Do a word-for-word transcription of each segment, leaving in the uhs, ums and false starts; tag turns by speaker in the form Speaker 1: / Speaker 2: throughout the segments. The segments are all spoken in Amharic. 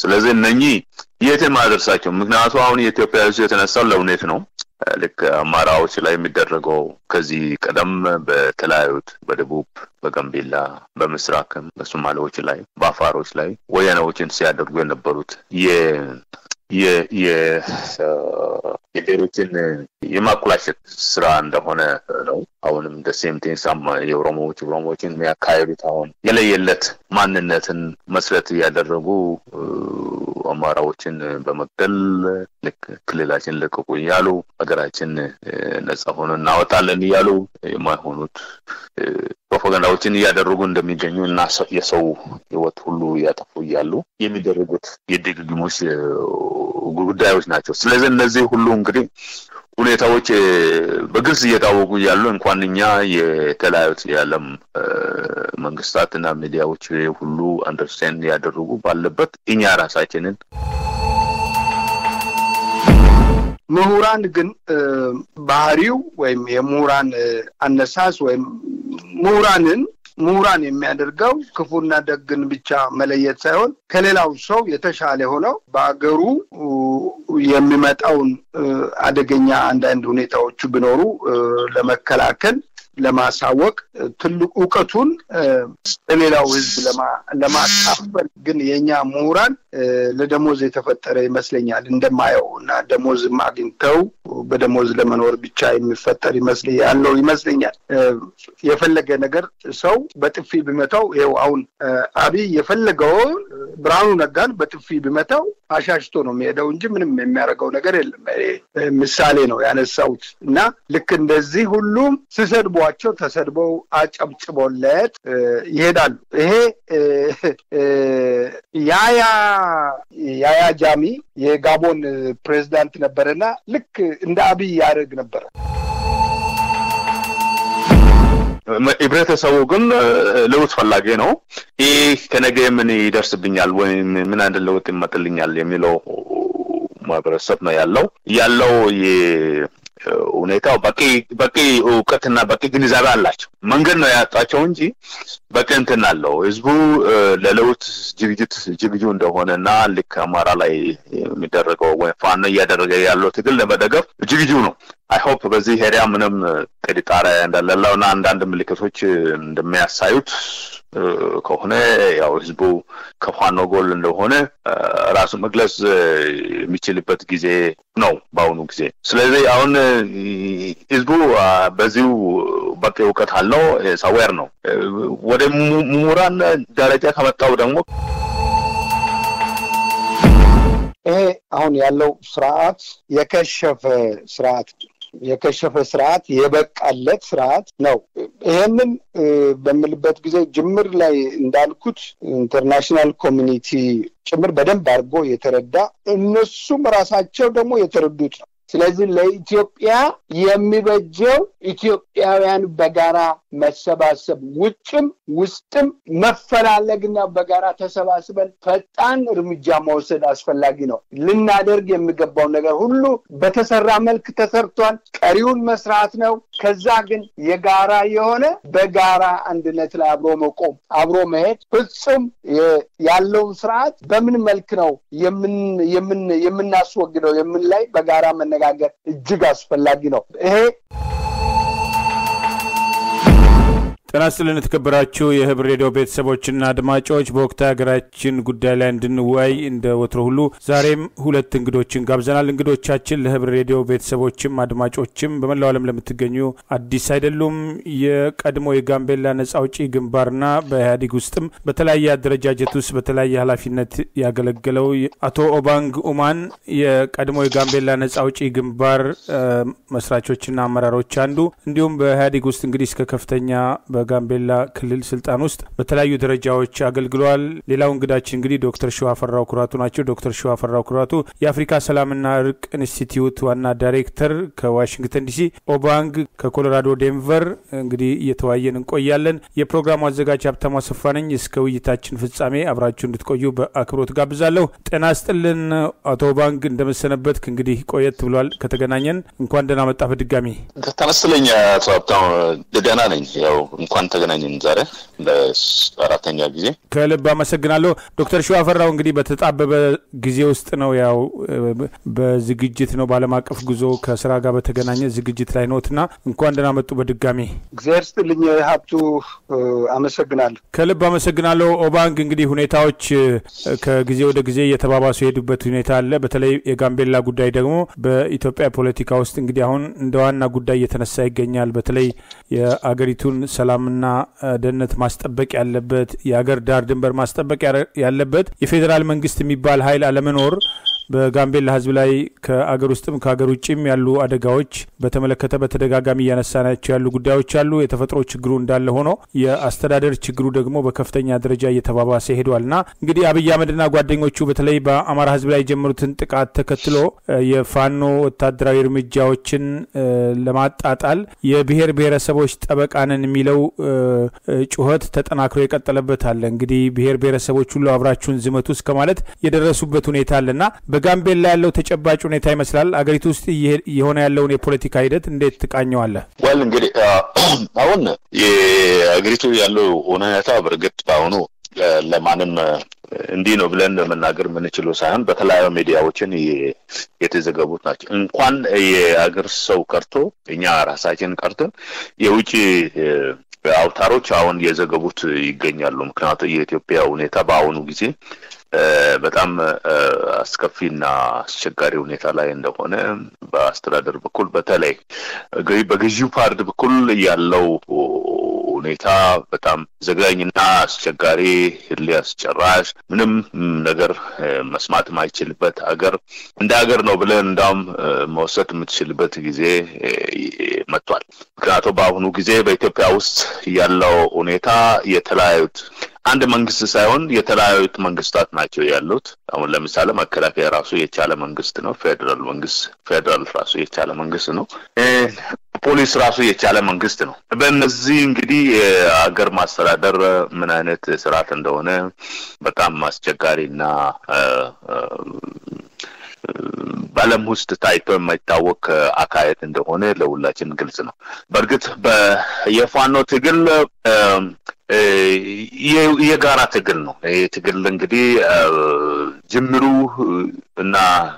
Speaker 1: ስለዚህ እነኚህ የትም አደረሳቸው ምክንያቱም አሁን የኢትዮጵያ ህዝብ የተነሳው ለውነት ነው ልክ አማራዎች ላይ የሚደረገው ከዚህ ቀደም በተለያዩት በደቡብ በጋምቤላ በምስራቅም በሶማሌዎች ላይ በአፋሮች ላይ ወያኔዎችን ሲያደርጉ የነበሩት የ የ የ የደሩትን የማኩላሸት ስራ እንደሆነ ነው አሁንም ደሴም ቴንሳም የኦሮሞዎች ኦሮሞዎችን የሚያካሂዱት አሁን የለየለት ማንነትን መስረት ያደረጉ አማራዎችን በመግደል ልክ ክልላችን ለቀቁ ያሉ ሀገራችን ነፃ ሆኖ እናወጣለን ያሉ የማይሆኑት ፕሮፓጋንዳዎችን ያደረጉ እንደሚገኙና የሰው ህይወት ሁሉ ያጠፉ ያሉ የሚደረጉት የድግግሞሽ ጉዳዮች ናቸው ስለዚህ እነዚህ ሁሉ እንግዲህ ሁኔታዎች በግልጽ እየታወቁ ያሉ እንኳንኛ የተለያዩት የዓለም መንግስታትና ሚዲያዎች ሁሉ አንደርስታንድ ያደርጉ ባለበት እኛ ራሳችንን
Speaker 2: ምሁራን ግን ባህሪው ወይም የምሁራን አነሳስ ወይም ምሁራንን ምሁራን የሚያደርገው ክፉና ደግን ብቻ መለየት ሳይሆን ከሌላው ሰው የተሻለ ሆነው በአገሩ የሚመጣውን አደገኛ አንዳንድ ሁኔታዎች ቢኖሩ ለመከላከል ለማሳወቅ ትልቁ ዕውቀቱን ለሌላው ህዝብ ለማካፈል ግን የኛ ምሁራን ለደሞዝ የተፈጠረ ይመስለኛል እንደማየውና ደሞዝ ማግኝተው በደሞዝ ለመኖር ብቻ የሚፈጠር ይመስል ያለው ይመስለኛል የፈለገ ነገር ሰው በጥፊ ቢመታው ይሄው አሁን አብይ የፈለገው ብራኑ ነጋን በጥፊ ቢመታው አሻሽቶ ነው የሚሄደው እንጂ ምንም የሚያረጋው ነገር የለም ምሳሌ ነው ያነሳውት እና ልክ እንደዚህ ሁሉም ሲሰድቧቸው ተሰድበው አጨብጭቦለት ይሄዳሉ ይሄ ያያ ያያ ጃሚ የጋቦን ፕሬዝዳንት ነበርና ልክ እንደ አብይ ያደርግ ነበር
Speaker 1: ኢብራሂም ግን ለውጥ ፈላጊ ነው ይህ ከነገ ምን ይደርስብኛል ወይ ምን አንድ ለውጥ ይመጣልኛል የሚለው ማብረሰብ ነው ያለው ያለው ሁኔታው በቂ በቂ ዕውቀትና በቂ ግንዛቤ አላቸው መንገድ ነው ያጣቸው እንጂ በቂ እንትን አለው ህዝቡ ለለውጥ ዝግጅት ዝግጁ እንደሆነና ልክ አማራ ላይ የሚደረገው ወይ ፋኖ ያደረገ ያለው ትግል ለመደገፍ ዝግጁ ነው I hope በዚህ ሄሪያ ምንም ጥርጣሬ እንደሌለውና አንዳንድ ምልክቶች እንደሚያሳዩት ከሆነ ያው ህዝቡ ከፋኖ ጎል እንደሆነ ራሱ መግለጽ የሚችልበት ጊዜ ነው ባሁኑ ጊዜ ስለዚህ አሁን ህዝቡ በዚሁ በቂ ዕውቀት አለው ሳወር ነው ወደ ምሁራን ደረጃ ከመጣው ደግሞ
Speaker 2: ይሄ አሁን ያለው ስርዓት የከሸፈ ስርዓት የከሸፈ ስርዓት የበቃለት ስርዓት ነው ይሄንን በመልበት ጊዜ ጅምር ላይ እንዳልኩት ኢንተርናሽናል ኮሚኒቲ ጭምር በደንብ አድርጎ የተረዳ እነሱም ራሳቸው ደግሞ የተረዱት ነው ስለዚህ ለኢትዮጵያ የሚበጀው ኢትዮጵያውያን በጋራ መሰባሰብ ውጭም ውስጥም መፈላለግና በጋራ ተሰባስበን ፈጣን እርምጃ መውሰድ አስፈላጊ ነው ልናደርግ የሚገባው ነገር ሁሉ በተሰራ መልክ ተሰርቷል ቀሪውን መስራት ነው ከዛ ግን የጋራ የሆነ በጋራ አንድነት ላይ አብሮ መቆም አብሮ መሄድ ፍጹም ያለው ስርዓት በምን መልክ ነው የምን የምን የምናስወግደው የምን ላይ በጋራ መነጋገር እጅግ አስፈላጊ ነው ይሄ
Speaker 3: ተናስተልን ተከበራችሁ የህብር ሬዲዮ ቤተሰቦችና አድማጮች በወቅታዊ ሀገራችን ጉዳይ ላይ እንድንወያይ እንደ ወትሮ ሁሉ ዛሬም ሁለት እንግዶችን ጋብዘናል እንግዶቻችን ለህብር ሬዲዮ ቤተሰቦችም አድማጮችም በመላው ዓለም ለምትገኙ አዲስ አይደሉም የቀድሞ የጋምቤላ ነፃ አውጪ ግንባርና በኢህአዴግ ውስጥም በተለያየ አደረጃጀት ውስጥ በተለያየ ኃላፊነት ያገለገለው አቶ ኦባንግ ኡማን የቀድሞ የጋምቤላ ነፃ አውጪ ግንባር መስራቾችና አመራሮች አንዱ እንዲሁም በኢህአዴግ ውስጥ እንግዲህ እስከ ከፍተኛ በጋምቤላ ክልል ስልጣን ውስጥ በተለያዩ ደረጃዎች አገልግሏል ሌላው እንግዳችን እንግዲህ ዶክተር ሸዋፈራው ኩራቱ ናቸው ዶክተር ሸዋፈራው ኩራቱ የአፍሪካ ሰላምና እርቅ ኢንስቲትዩት ዋና ዳይሬክተር ከዋሽንግተን ዲሲ ኦባንግ ከኮሎራዶ ዴንቨር እንግዲህ እየተወያየን እንቆያለን የፕሮግራሙ አዘጋጅ ሀብታሙ አሰፋ ነኝ እስከ ውይይታችን ፍጻሜ አብራችሁ እንድትቆዩ በአክብሮት ጋብዛለሁ ጤና ይስጥልን አቶ ኦባንግ እንደመሰነበት እንግዲህ ቆየት ብሏል ከተገናኘን እንኳን ደህና መጣህ በድጋሚ
Speaker 1: ተነስተለኛ አቶ ሀብታሙ ደህና ነኝ ያው እንኳን ተገናኘን ዛሬ ለአራተኛ ጊዜ
Speaker 3: ከልብ አመሰግናለሁ ዶክተር ሸዋፈራው እንግዲህ በተጣበበ ጊዜ ውስጥ ነው ያው በዝግጅት ነው ባለም አቀፍ ጉዞ ከስራ ጋር በተገናኘ ዝግጅት ላይ ነውና እንኳን ደህና መጡ በድጋሚ
Speaker 2: እግዚአብሔር ይስጥልኝ ሀብቱ አመሰግናለሁ
Speaker 3: ከልብ አመሰግናለሁ ኦባንግ እንግዲህ ሁኔታዎች ከጊዜ ወደ ጊዜ እየተባባሱ ሄዱበት ሁኔታ አለ በተለይ የጋምቤላ ጉዳይ ደግሞ በኢትዮጵያ ፖለቲካ ውስጥ እንግዲህ አሁን እንደዋና ጉዳይ እየተነሳ ይገኛል በተለይ የአገሪቱን ሰላምና ደህንነት ማስጠበቅ ያለበት የአገር ዳር ድንበር ማስጠበቅ ያለበት የፌደራል መንግስት የሚባል ኃይል አለመኖር በጋምቤላ ህዝብ ላይ ከአገር ውስጥም ከአገር ውጭም ያሉ አደጋዎች በተመለከተ በተደጋጋሚ ያነሳናቸው ያሉ ጉዳዮች አሉ የተፈጥሮ ችግሩ እንዳለ ሆኖ የአስተዳደር ችግሩ ደግሞ በከፍተኛ ደረጃ እየተባባሰ ሄዷልና እንግዲህ አብይ አህመድና ጓደኞቹ በተለይ በአማራ ህዝብ ላይ ጀመሩትን ጥቃት ተከትሎ የፋኖ ወታደራዊ እርምጃዎችን ለማጣጣል የብሔር ብሔረሰቦች ጠበቃንን የሚለው ጩኸት ተጠናክሮ የቀጠለበት አለ እንግዲህ ብሔር ብሔረሰቦች ሁሉ አብራችሁን ዝመቱ እስከማለት የደረሱበት ሁኔታ አለና በጋምቤላ ያለው ተጨባጭ ሁኔታ ይመስላል አገሪቱ ውስጥ የሆነ ያለው የፖለቲካ ሂደት እንዴት ተቃኘዋል
Speaker 1: ወል እንግዲህ አሁን የአገሪቱ ያለው ሁኔታ በርግጥ ባሁኑ ለማንም እንዲህ ነው ብለን መናገር ምንችለው ሳይሆን በተለያዩ ሚዲያዎችን የተዘገቡት ናቸው እንኳን የአገር ሰው ቀርቶ እኛ ራሳችን ቀርተን የውጪ አውታሮች አሁን የዘገቡት ይገኛሉ ምክንያቱም የኢትዮጵያ ሁኔታ በአሁኑ ጊዜ በጣም አስከፊና አስቸጋሪ ሁኔታ ላይ እንደሆነ በአስተዳደር በኩል በተለይ በገዢው ፓርቲ በኩል ያለው ሁኔታ በጣም ዘጋኝና አስቸጋሪ ሊያስጨራሽ ምንም ነገር መስማት ማይችልበት አገር እንደ አገር ነው ብለን እንዳውም መወሰድ የምትችልበት ጊዜ መጥቷል ምክንያቱም በአሁኑ ጊዜ በኢትዮጵያ ውስጥ ያለው ሁኔታ የተለያዩት አንድ መንግስት ሳይሆን የተለያዩት መንግስታት ናቸው ያሉት አሁን ለምሳሌ መከላከያ ራሱ የቻለ መንግስት ነው ፌደራል መንግስት ፌደራል ራሱ የቻለ መንግስት ነው ፖሊስ ራሱ የቻለ መንግስት ነው በእነዚህ እንግዲህ አገር ማስተዳደር ምን አይነት ስርዓት እንደሆነ በጣም አስቸጋሪና ባለም ውስጥ ታይቶ የማይታወቅ አካሄድ እንደሆነ ለሁላችን ግልጽ ነው በርግጥ በየፋኖ ትግል የጋራ ትግል ነው ትግል እንግዲህ ጅምሩ እና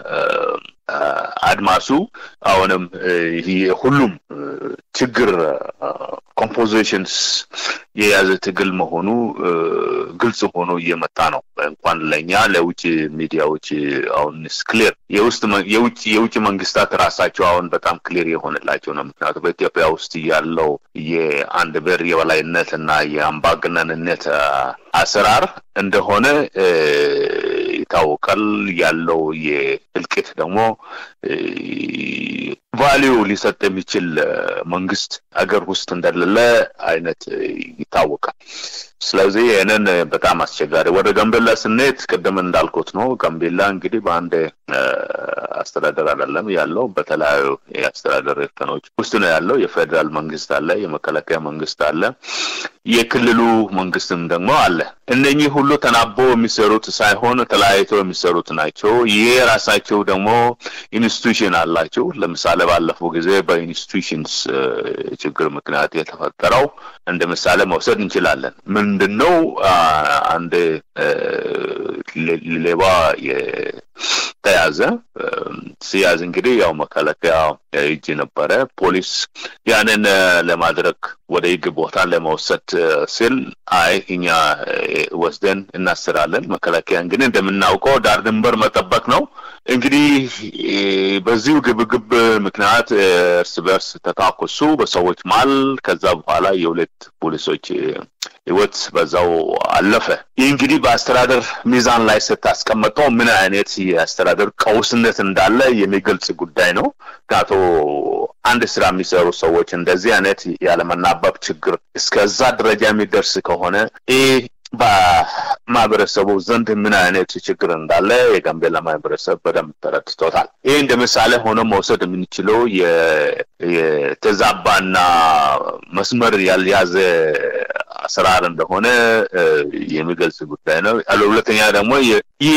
Speaker 1: አድማሱ አሁንም ሁሉም ችግር ኮምፖዚሽንስ የያዘ ትግል መሆኑ ግልጽ ሆኖ እየመጣ ነው እንኳን ለኛ ለውጭ ሚዲያዎች አሁን ክሊር የውስጥ የውጭ የውጭ መንግስታት ራሳቸው አሁን በጣም ክሊር የሆነላቸው ነው ምክንያቱም በኢትዮጵያ ውስጥ ያለው የአንድ ብሔር የበላይነትና የአምባገነንነት አሰራር እንደሆነ ይታወቃል ያለው የእልቂት ደግሞ ቫልዩ ሊሰጥ የሚችል መንግስት አገር ውስጥ እንደሌለ አይነት ይታወቃል ስለዚህ የነን በጣም አስቸጋሪ ወደ ጋምቤላ ስንሄድ ቀደም እንዳልኩት ነው ጋምቤላ እንግዲህ በአንድ አስተዳደር አይደለም ያለው በተለያዩ የአስተዳደር እርከኖች ውስጥ ነው ያለው የፌደራል መንግስት አለ የመከላከያ መንግስት አለ የክልሉ መንግስትም ደግሞ አለ እነኚህ ሁሉ ተናቦ የሚሰሩት ሳይሆን ተለያይተው የሚሰሩት ናቸው የራሳቸው ደግሞ ኢንስቲትዩሽን አላቸው ለምሳሌ ባለፈው ጊዜ በኢንስቲትዩሽንስ ችግር ምክንያት የተፈጠረው እንደ ምሳሌ መውሰድ እንችላለን ምንድነው አንድ ሌባ የተያዘ ሲያዝ እንግዲህ ያው መከላከያ እጅ ነበረ ፖሊስ ያንን ለማድረግ ወደ ይግ ቦታ ለመውሰድ ሲል አይ እኛ ወስደን እናስራለን መከላከያ እንግዲህ እንደምናውቀው ዳር ድንበር መጠበቅ ነው እንግዲህ በዚሁ ግብግብ ምክንያት እርስ በርስ ተታኮሱ በሰዎች ማል ከዛ በኋላ የሁለት ፖሊሶች ህይወት በዛው አለፈ እንግዲህ በአስተዳደር ሚዛን ላይ ተስቀመጠው ምን አይነት የአስተዳደር ቀውስነት እንዳለ የሚገልጽ ጉዳይ ነው ካቶ አንድ ስራ የሚሰሩ ሰዎች እንደዚህ አይነት ያለመናበብ ችግር እስከዛ ደረጃ የሚደርስ ከሆነ እ በማህበረሰቡ ዘንድ ምን አይነት ችግር እንዳለ የጋምቤላ ማህበረሰብ በደንብ ተረድቶታል ይሄ እንደምሳሌ ሆኖ መውሰድ የምንችለው የተዛባና መስመር ያልያዘ አሰራር እንደሆነ የሚገልጽ ጉዳይ ነው ሁለተኛ ደግሞ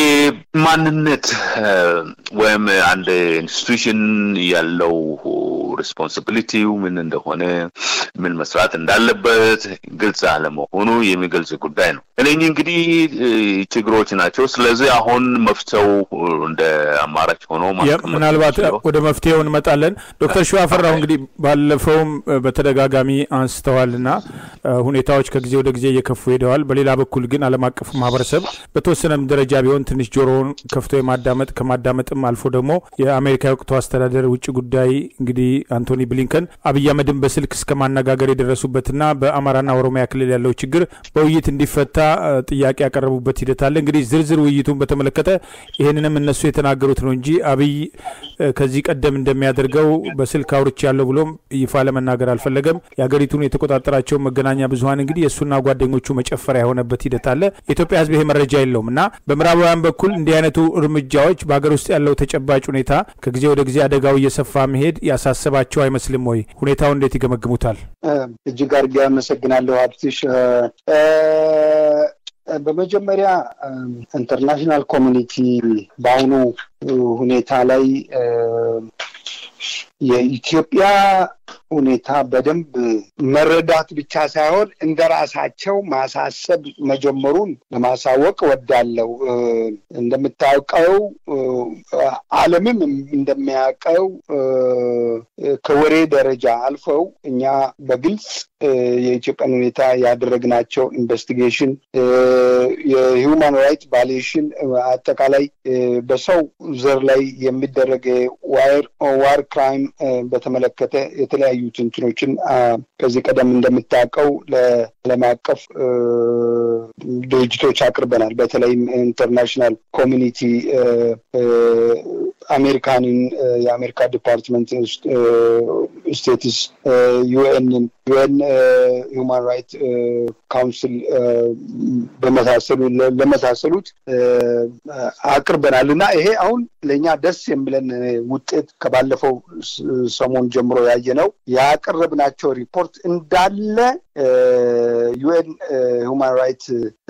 Speaker 1: የማንነት ወይም አንድ ኢንስቲትዩሽን ያለው ሪስፖንሲቢሊቲው ምን እንደሆነ ምን መስራት እንዳለበት ግልጽ አለመሆኑ የሚገልጽ ጉዳይ ነው። እነኚህ እንግዲህ ችግሮች ናቸው። ስለዚህ አሁን መፍትሄው እንደ አማራጭ ሆኖ
Speaker 3: ማስቀመጥ ምናልባት ወደ መፍትሄው እንመጣለን። ዶክተር ሸዋፈራው እንግዲህ ባለፈውም በተደጋጋሚ አንስተዋልና ሁኔታዎች ከጊዜ ወደ ጊዜ እየከፉ ሄደዋል። በሌላ በኩል ግን ዓለም አቀፍ ማህበረሰብ በተወሰነም ደረጃ ቢሆን ትንሽ ጆሮውን ከፍቶ የማዳመጥ ከማዳመጥም አልፎ ደግሞ የአሜሪካ ወቅቱ አስተዳደር ውጭ ጉዳይ እንግዲህ አንቶኒ ብሊንከን አብይ አህመድን በስልክ እስከማነጋገር የደረሱበትና በአማራና ኦሮሚያ ክልል ያለው ችግር በውይይት እንዲፈታ ጥያቄ ያቀረቡበት ሂደት አለ። እንግዲህ ዝርዝር ውይይቱን በተመለከተ ይሄንንም እነሱ የተናገሩት ነው እንጂ አብይ ከዚህ ቀደም እንደሚያደርገው በስልክ አውርቻ ያለው ብሎም ይፋ ለመናገር አልፈለገም። ያገሪቱን የተቆጣጠራቸው መገናኛ ብዙሃን እንግዲህ የሱና ጓደኞቹ መጨፈሪያ የሆነበት ሂደት አለ። ኢትዮጵያ ህዝብ ይሄ መረጃ የለውምና በምዕራባውያን በኩል እንዲህ አይነቱ እርምጃዎች በአገር ውስጥ ያለው ተጨባጭ ሁኔታ ከጊዜ ወደ ጊዜ አደጋው እየሰፋ መሄድ ያሳሰባቸው አይመስልም ወይ? ሁኔታው እንዴት ይገመግሙታል?
Speaker 2: እጅግ አድርጌ አመሰግናለሁ ሀብትሽ። በመጀመሪያ ኢንተርናሽናል ኮሚኒቲ በአሁኑ ሁኔታ ላይ የኢትዮጵያ ሁኔታ በደንብ መረዳት ብቻ ሳይሆን እንደራሳቸው ማሳሰብ መጀመሩን ለማሳወቅ ወዳለው እንደምታውቀው ዓለምም እንደሚያውቀው ከወሬ ደረጃ አልፈው እኛ በግልጽ የኢትዮጵያን ሁኔታ ያደረግናቸው ኢንቨስቲጌሽን የሂውማን ራይት ቫዮሌሽን አጠቃላይ በሰው ዘር ላይ የሚደረግ ዋር ዋር ክራይም በተመለከተ የተለያዩ ትንትኖችን ከዚህ ቀደም እንደምታውቀው ለዓለም አቀፍ ድርጅቶች አቅርበናል። በተለይም ኢንተርናሽናል ኮሚኒቲ አሜሪካንን የአሜሪካ ዲፓርትመንት ስቴትስ ዩኤን ዩኤን ሁማን ራይት ካውንስል በመሳሰሉ ለመሳሰሉት አቅርበናልና ይሄ አሁን ለኛ ደስ የሚለን ውጤት ከባለፈው ሰሞን ጀምሮ ያየነው ያቀረብናቸው ሪፖርት እንዳለ ዩኤን ሁማን ራይት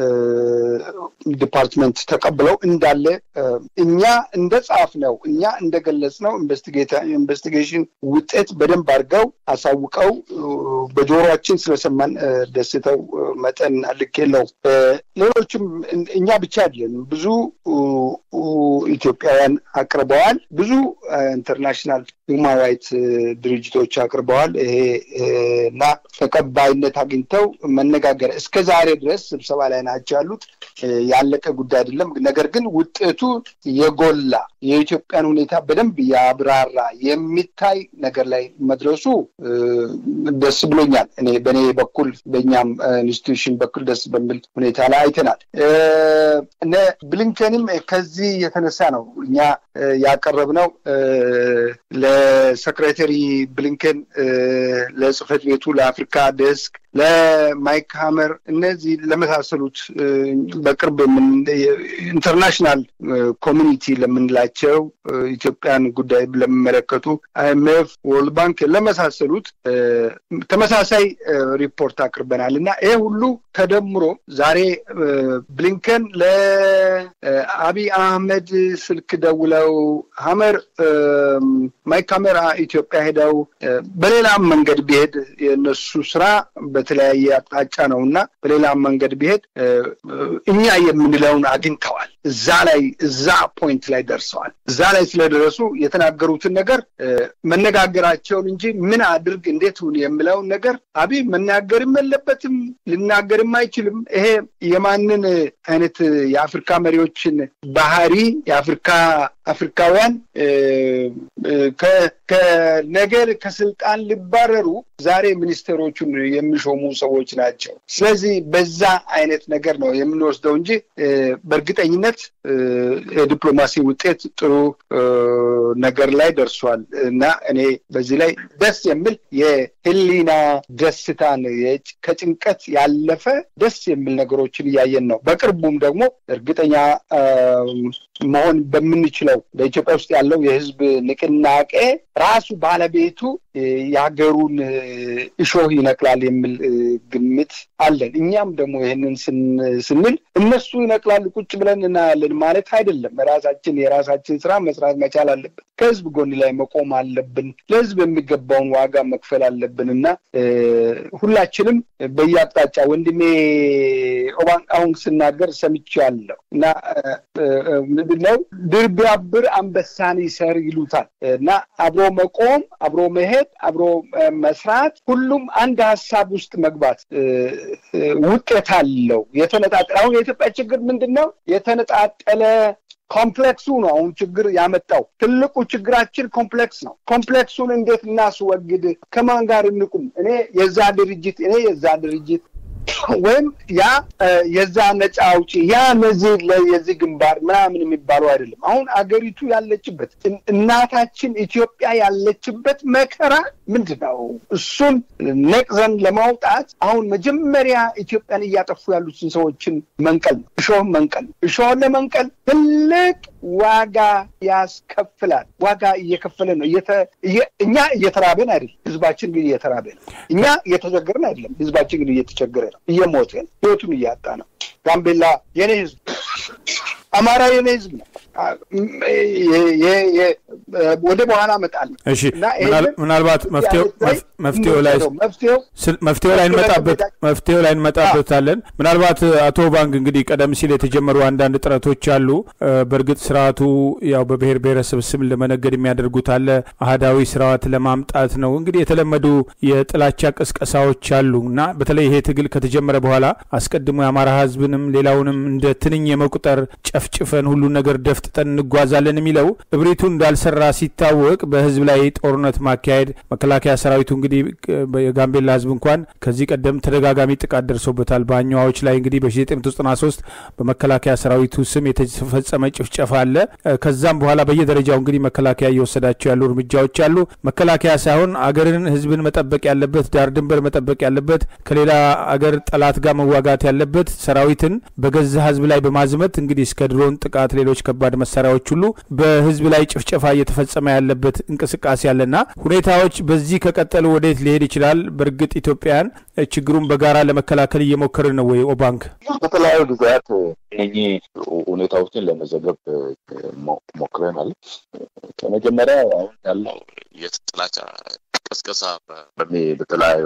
Speaker 2: ዲፓርትመንት ተቀብለው እንዳለ እኛ እንደጻፍነው እኛ እንደገለጽነው ኢንቨስቲጌሽን ውጤት በደንብ አድርገው አሳውቀው በጆሮአችን ስለሰማን ደስተው መጠን አልከለው ሌሎችም እኛ ብቻ አይደለም ብዙ ኢትዮጵያውያን አቅርበዋል። ብዙ ኢንተርናሽናል ሁማን ራይት ድርጅቶች አቅርበዋል። ይሄና ተቀባይነት አግኝተው መነጋገር እስከዛሬ ድረስ ስብሰባ ላይ ናቸው ያሉት። ያለቀ ጉዳይ አይደለም። ነገር ግን ውጤቱ የጎላ የኢትዮጵያን ሁኔታ በደንብ ያብራራ የሚታይ ነገር ላይ መድረሱ ደስ ብሎኛል። እኔ በኔ በኩል በእኛም ኢንስቲትዩሽን በኩል ደስ በሚል ሁኔታ ላይ አይተናል። እነ ብሊንከንም ከዚህ የተነሳ ነው እኛ ያቀረብነው ለሴክሬታሪ ብሊንከን ለጽህፈት ቤቱ ለአፍሪካ ዴስክ ለማይክ ሃመር እነዚህ ለመሳሰሉት በቅርብ ኢንተርናሽናል ኮሚኒቲ ለምንላቸው ኢትዮጵያን ጉዳይ ለሚመለከቱ አይኤምኤፍ ወርልድ ባንክ ለመሳሰሉት ተመሳሳይ ሪፖርት አቅርበናልና ይሄ ሁሉ ተደምሮ ዛሬ ብሊንከን ለአብይ አህመድ ስልክ ደውለው ሃመር ማይክ ሃመር ኢትዮጵያ ሄደው በሌላ መንገድ ቢሄድ የነሱ ስራ በተለያየ አቅጣጫ ነውና በሌላ መንገድ ቢሄድ እኛ የምንለውን አግኝተዋል። እዛ ላይ እዛ ፖይንት ላይ ደርሰዋል። እዛ ላይ ስለደረሱ የተናገሩትን ነገር መነጋገራቸውን እንጂ ምን አድርግ እንዴት ሁን የሚለውን ነገር አብይ መናገርም የለበትም ልናገርም አይችልም። ይሄ የማንን አይነት የአፍሪካ መሪዎችን ባህሪ የአፍሪካ አፍሪካውያን ከነገር ከስልጣን ሊባረሩ ዛሬ ሚኒስትሮቹን የሚሾሙ ሰዎች ናቸው። ስለዚህ በዛ አይነት ነገር ነው የምንወስደው እንጂ በእርግጠኝነት የዲፕሎማሲ ውጤት ጥሩ ነገር ላይ ደርሷል እና እኔ በዚህ ላይ ደስ የሚል የህሊና ደስታን ከጭንቀት ያለፈ ደስ የሚል ነገሮችን ያየን ነው። በቅርቡም ደግሞ እርግጠኛ መሆን በምንችለው በኢትዮጵያ ውስጥ ያለው የህዝብ ንቅናቄ ራሱ ባለቤቱ ያገሩን እሾህ ይነቅላል የሚል ግምት አለን እኛም ደግሞ ይሄንን ስንል እነሱ ይነቅላሉ ቁጭ ብለን እናያለን ማለት አይደለም ራሳችን የራሳችን ስራ መስራት መቻል አለብን ከህዝብ ጎን ላይ መቆም አለብን ለህዝብ የሚገባውን ዋጋ መክፈል አለብንና ሁላችንም በያቅጣጫ ወንድሜ ኦባን አሁን ሲናገር ሰምቻለሁ እና ምንድነው ድርቢያብር አንበሳን ይሰር ይሉታል እና አብሮ መቆም አብሮ መሄድ አብሮ መስራት ሁሉም አንድ ሐሳብ ውስጥ መግባት ውጤት አለው የተነጣጠለ አሁን የኢትዮጵያ ችግር ምንድነው የተነጣጠለ ኮምፕሌክሱ ነው አሁን ችግር ያመጣው ትልቁ ችግራችን ኮምፕሌክስ ነው ኮምፕሌክሱን እንዴት እናስወግድ ከማን ጋር እንቁም እኔ የዛ ድርጅት እኔ የዛ ድርጅት ወይም ያ የዛ ነፃ አውጪ ያ ለዚህ ለዚህ ግንባር ምናምን የሚባለው አይደለም አሁን አገሪቱ ያለችበት እናታችን ኢትዮጵያ ያለችበት መከራ ምንድነው እሱን ነቅዘን ለማውጣት አሁን መጀመሪያ ኢትዮጵያን እያጠፉ ያሉትን ሰዎችን መንቀል እሾህ መንቀል እሾህ ለመንቀል ትልቅ ዋጋ ያስከፍላል ዋጋ እየከፈለ ነው እኛ እየተራበን አይደል ህዝባችን ግን እየተራበ ነው እኛ እየተቸገረን አይደለም ህዝባችን ግን እየተቸገረ ነው እየሞተ ነው ህይወቱን እያጣ ነው ጋምቤላ የኔ ህዝብ አማራ የኔ ህዝብ ነው የ ወደ በኋላ መጣል
Speaker 3: እሺ ምናልባት መፍትሄው መፍትሄው ላይ መፍትሄው ላይ እንመጣበት መፍትሄው ላይ እንመጣበታለን ምናልባት አቶ ባንክ እንግዲህ ቀደም ሲል የተጀመሩ አንዳንድ ጥረቶች አሉ በርግጥ ስርዓቱ ያው በብሔር ብሔረሰብ ስም ለመነገድ የሚያደርጉት አለ አሃዳዊ ስርዓት ለማምጣት ነው እንግዲህ የተለመዱ የጥላቻ ቅስቀሳዎች አሉና በተለይ ይሄ ትግል ከተጀመረ በኋላ አስቀድሞ የአማራ ህዝብንም ሌላውንም እንደ ትንኝ የመቁጠር ጨፍጭፈን ሁሉ ነገር ደፍጥጠን እንጓዛለን የሚለው እብሪቱ እንዳልሰራ ሲታወቅ በህዝብ ላይ ጦርነት ማካሄድ መከላከያ ሰራዊቱ እንግዲህ የጋምቤላ ህዝብ እንኳን ከዚህ ቀደም ተደጋጋሚ ጥቃት ደርሶበታል ባኛዎች ላይ እንግዲህ በ1993 በመከላከያ ሰራዊቱ ስም የተፈጸመ ጭፍጨፋ አለ ከዛም በኋላ በየደረጃው እንግዲህ መከላከያ እየወሰዳቸው ያሉ እርምጃዎች አሉ መከላከያ ሳይሆን አገርን ህዝብን መጠበቅ ያለበት ዳር ድንበር መጠበቅ ያለበት ከሌላ አገር ጠላት ጋር መዋጋት ያለበት ሰራዊትን በገዛ ህዝብ ላይ በማዝመት እንግዲህ እስከ ድሮን ጥቃት ሌሎች ከባድ መሳሪያዎች ሁሉ በህዝብ ላይ ጭፍጨፋ እየተፈጸመ ያለበት እንቅስቃሴ ያለና ሁኔታዎች በዚህ ከቀጠሉ ወዴት ሊሄድ ይችላል በርግጥ ኢትዮጵያን ችግሩን በጋራ ለመከላከል እየሞከርን ነው ወይ ኦባንክ
Speaker 1: በተለያዩ ጊዜያት እኚህ ሁኔታዎችን ለመዘገብ ሞክረናል ከመጀመሪያ አሁን ያለው የጥላቻ ቅስቀሳ በተለያዩ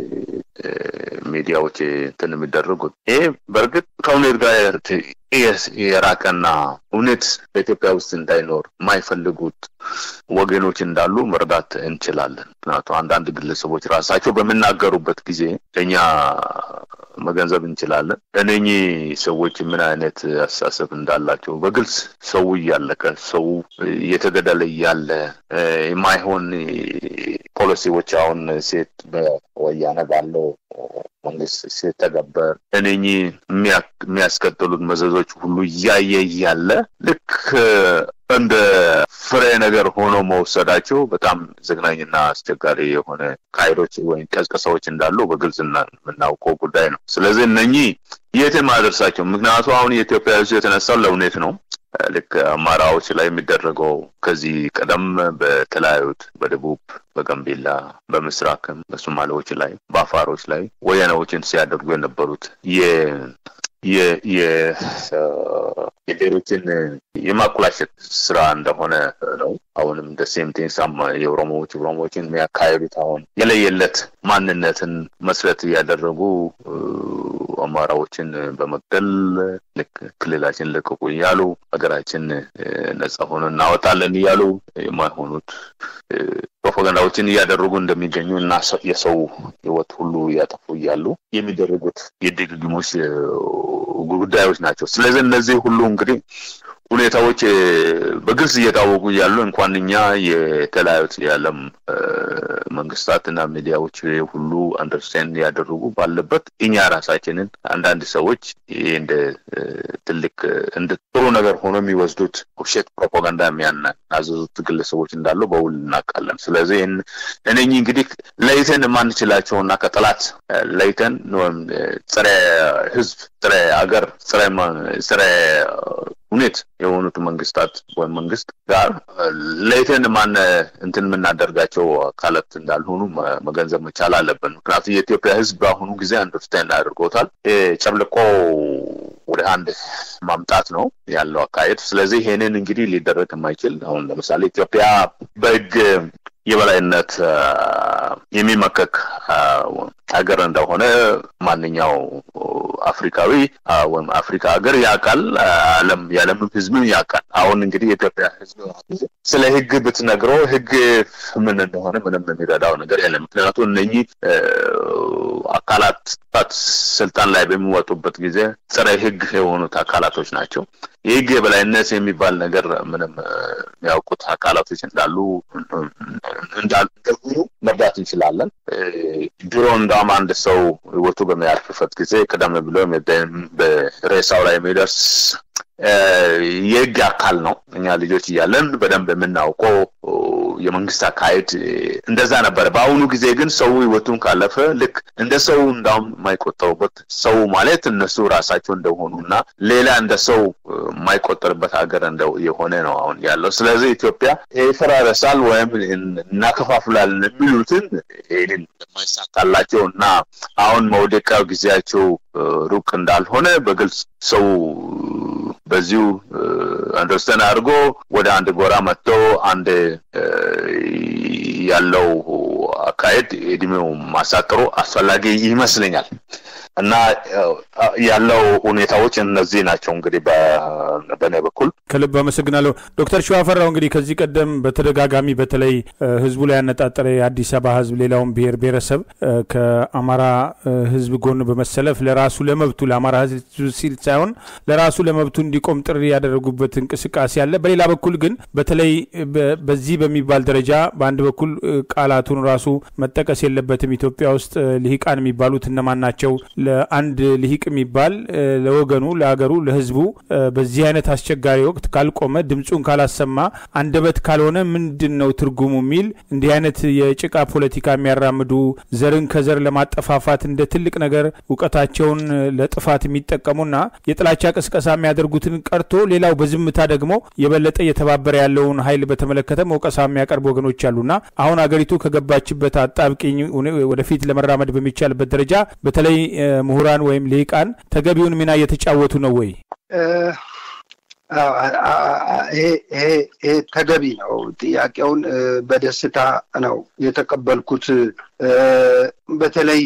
Speaker 1: ሚዲያዎች እንትን የሚደረጉት ይሄ በርግጥ ከሁኔታ ጋር የራቀና እውነት በኢትዮጵያ ውስጥ እንዳይኖር ማይፈልጉት ወገኖች እንዳሉ መርዳት እንችላለን ምክንያቱም አንዳንድ ግለሰቦች ራሳቸው በመናገሩበት ጊዜ እኛ መገንዘብ እንችላለን እነኚህ ሰዎች ምን አይነት አስተሳሰብ እንዳላቸው በግልጽ ሰው ያለቀ ሰው እየተገደለ ያለ የማይሆን ፖሊሲዎች አሁን ሴት በወያነ ባለው መንግስት ሲተገበር እነኚህ የሚያስከትሉት መዘዞች ሁሉ ያየ ያለ ልክ እንደ ፍሬ ነገር ሆኖ መወሰዳቸው በጣም ዘግናኝና አስቸጋሪ የሆነ ካይሮች ወይ ቀስቀሳዎች እንዳሉ በግልጽና ምናውቀው ጉዳይ ነው ስለዚህ እነኚህ የትም አደረሳቸው ምክንያቱም አሁን የኢትዮጵያ ህዝብ የተነሳው ለእውነት ነው ልክ አማራዎች ላይ የሚደረገው ከዚህ ቀደም በተለያዩት በደቡብ በጋምቤላ በምስራቅም በሶማሌዎች ላይ በአፋሮች ላይ ወያኔዎችን ሲያደርጉ የነበሩት የ የ የ የሌሎችን የማኩላሸት ስራ እንደሆነ ነው አሁንም ደሴምቲን ሳም የኦሮሞዎች ኦሮሞዎችን የሚያካሂዱት አሁን የለየለት ማንነትን መስረት ያደረጉ አማራዎችን በመግደል ልክ ክልላችን ለቀቁ ያሉ ሀገራችን ነፃ ሆኖ እናወጣለን ያሉ የማይሆኑት ፕሮፓጋንዳዎችን ያደረጉ እንደሚገኙና የሰው ህይወት ሁሉ ያጠፉ ያሉ የሚደረጉት የድግግሞሽ ጉዳዮች ናቸው ስለዚህ እነዚህ ሁሉ እንግዲህ ሁኔታዎች በግልጽ እየታወቁ ያሉ እንኳንኛ የተለያዩት የዓለም መንግስታትና ሚዲያዎች ሁሉ አንደርስታንድ ያደርጉ ባለበት እኛ ራሳችንን አንዳንድ ሰዎች እንደ ትልቅ እንደ ጥሩ ነገር ሆኖ የሚወስዱት ውሸት ፕሮፓጋንዳ የሚያናዙት ግለሰቦች እንዳሉ በውል እናውቃለን ስለዚህ እነኚህ እንግዲህ ለይተን ማንችላቸውና ከጠላት ለይተን ጸረ ህዝብ ጸረ አገር ጸረ ጸረ ሁኔት የሆኑት መንግስታት ወይ መንግስት ጋር ለይተን ማን እንትን ምናደርጋቸው አካላት እንዳልሆኑ መገንዘብ መቻል አለብን። ምክንያቱም የኢትዮጵያ ህዝብ አሁኑ ጊዜ አንደርስታንድ አድርጎታል። ጨብልቆ ወደ አንድ ማምጣት ነው ያለው አካሄድ። ስለዚህ ይሄንን እንግዲህ ሊደረግ የማይችል አሁን ለምሳሌ ኢትዮጵያ በህግ የበላይነት የሚመከክ ሀገር እንደሆነ ማንኛው አፍሪካዊ ወይም አፍሪካ ሀገር ያቃል፣ ዓለም ያለም ህዝብ ያቃል። አሁን እንግዲህ የኢትዮጵያ ህዝብ ስለ ህግ ብትነግረው ህግ ምን እንደሆነ ምንም የሚረዳው ነገር የለም። ምክንያቱም እነኚህ አካላት ስልጣን ላይ በሚወጡበት ጊዜ ጸረ ህግ የሆኑት አካላቶች ናቸው። የህግ የበላይነት የሚባል ነገር ምንም ያውቁት አካላቶች እንዳሉ እንዳሉ መርዳት እንችላለን። ድሮ እንዳውም አንድ ሰው ወጡ በሚያርፍበት ጊዜ ቀደም ብሎ በሬሳው ላይ የሚደርስ የህግ አካል ነው። እኛ ልጆች እያለን በደንብ የምናውቀው የመንግስት አካሄድ እንደዛ ነበር። በአሁኑ ጊዜ ግን ሰው ህይወቱን ካለፈ ልክ እንደ ሰው እንዳውም የማይቆጠሩበት ሰው ማለት እነሱ ራሳቸው እንደሆኑና ሌላ እንደ ሰው የማይቆጠርበት ሀገር እንደው የሆነ ነው አሁን ያለው። ስለዚህ ኢትዮጵያ ይፈራረሳል ወይም እናከፋፍላለን የሚሉትን ይሄንን የማይሳካላቸውና አሁን መውደቂያው ጊዜያቸው ሩቅ እንዳልሆነ በግልጽ ሰው በዚሁ አንደርስታንድ አድርጎ ወደ አንድ ጎራ መጥቶ አንድ ያለው አካሄድ እድሜው ማሳጠሩ አስፈላጊ ይመስለኛል። እና ያለው ሁኔታዎች እነዚህ ናቸው። እንግዲህ በኔ በኩል
Speaker 3: ከልብ አመሰግናለሁ ዶክተር ሸዋፈራው። እንግዲህ ከዚህ ቀደም በተደጋጋሚ በተለይ ህዝቡ ላይ ያነጣጠረ የአዲስ አበባ ህዝብ ሌላውን ብሔር ብሔረሰብ ከአማራ ህዝብ ጎን በመሰለፍ ለራሱ ለመብቱ ለአማራ ህዝብ ሲል ሳይሆን ለራሱ ለመብቱ እንዲቆም ጥሪ ያደረጉበት እንቅስቃሴ አለ። በሌላ በኩል ግን በተለይ በዚህ በሚባል ደረጃ በአንድ በኩል ቃላቱን ራሱ መጠቀስ የለበትም። ኢትዮጵያ ውስጥ ልሂቃን የሚባሉት እነማን ናቸው? ለአንድ ልሂቅ የሚባል ለወገኑ ለሀገሩ ለህዝቡ በዚህ አይነት አስቸጋሪ ወቅት ካልቆመ ድምጹን ካላሰማ አንደበት ካልሆነ ምንድነው ትርጉሙ ሚል እንዲህ አይነት የጭቃ ፖለቲካ የሚያራምዱ ዘርን ከዘር ለማጠፋፋት እንደ ትልቅ ነገር ዕውቀታቸውን ለጥፋት የሚጠቀሙና የጥላቻ ቅስቀሳ የሚያደርጉትን ቀርቶ ሌላው በዝምታ ደግሞ የበለጠ የተባበረ ያለውን ኃይል በተመለከተ ወቀሳ የሚያቀርቡ ወገኖች አሉና አሁን አገሪቱ ከገባችበት አጣብቂኝ ወደፊት ለመራመድ በሚቻልበት ደረጃ በተለይ ምሁራን ወይም ልሂቃን ተገቢውን ሚና እየተጫወቱ ነው ወይ?
Speaker 2: ይሄ ይሄ ተገቢ ነው። ጥያቄውን በደስታ ነው የተቀበልኩት። በተለይ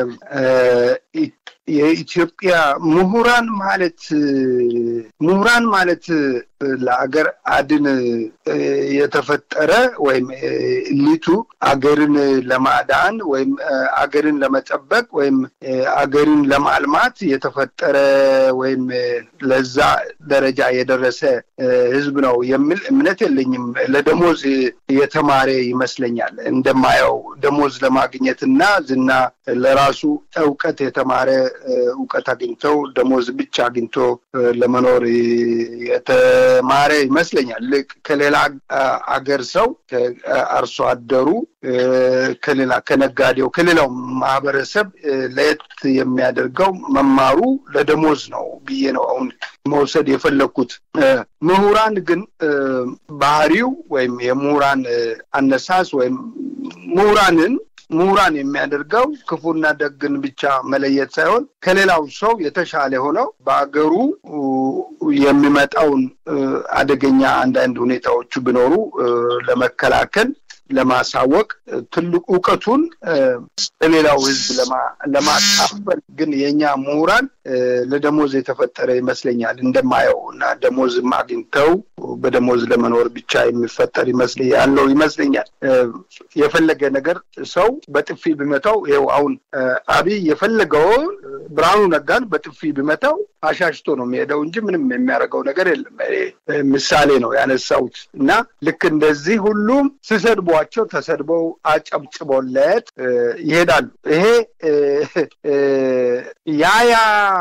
Speaker 2: የኢትዮጵያ ምሁራን ማለት ምሁራን ማለት ለአገር አድን የተፈጠረ ወይም ሊቱ አገርን ለማዳን ወይም አገርን ለመጠበቅ ወይም አገርን ለማልማት የተፈጠረ ወይም ለዛ ደረጃ የደረሰ ህዝብ ነው የሚል እምነት የለኝም። ለደሞዝ የተማረ ይመስለኛል እንደማየው ደሞዝ ለማግኘትና ዝና ለራሱ ዕውቀት የተማረ ዕውቀት አግኝተው ደሞዝ ብቻ አግኝቶ ለመኖር የተማረ ይመስለኛል። ከሌላ አገር ሰው ከአርሶ አደሩ ከሌላ ከነጋዴው ከሌላው ማህበረሰብ ለየት የሚያደርገው መማሩ ለደሞዝ ነው ብዬ ነው አሁን መውሰድ የፈለኩት። ምሁራን ግን ባህሪው ወይም የምሁራን አነሳስ ወይም ምሁራንን ምሁራን የሚያደርገው ክፉና ደግን ብቻ መለየት ሳይሆን ከሌላው ሰው የተሻለ ሆነው በአገሩ የሚመጣውን አደገኛ አንዳንድ ሁኔታዎች ቢኖሩ ለመከላከል ለማሳወቅ ትልቅ ዕውቀቱን ለሌላው ህዝብ ለማካፈል ግን የኛ ምሁራን ለደሞዝ የተፈጠረ ይመስለኛል እንደማየውና ደሞዝ ማግኝተው በደሞዝ ለመኖር ብቻ የሚፈጠር ይመስለኛል ያለው ይመስለኛል። የፈለገ ነገር ሰው በጥፊ ቢመታው ይሄው አሁን አብይ የፈለገው ብርሃኑ ነጋን በጥፊ ቢመታው አሻሽቶ ነው የሚሄደው እንጂ ምንም የሚያደርገው ነገር የለም። ምሳሌ ነው ያነሳውት እና ልክ እንደዚህ ሁሉም ሲሰድቧቸው ተሰድበው አጨብጭቦለት ይሄዳሉ። ይሄ ያያ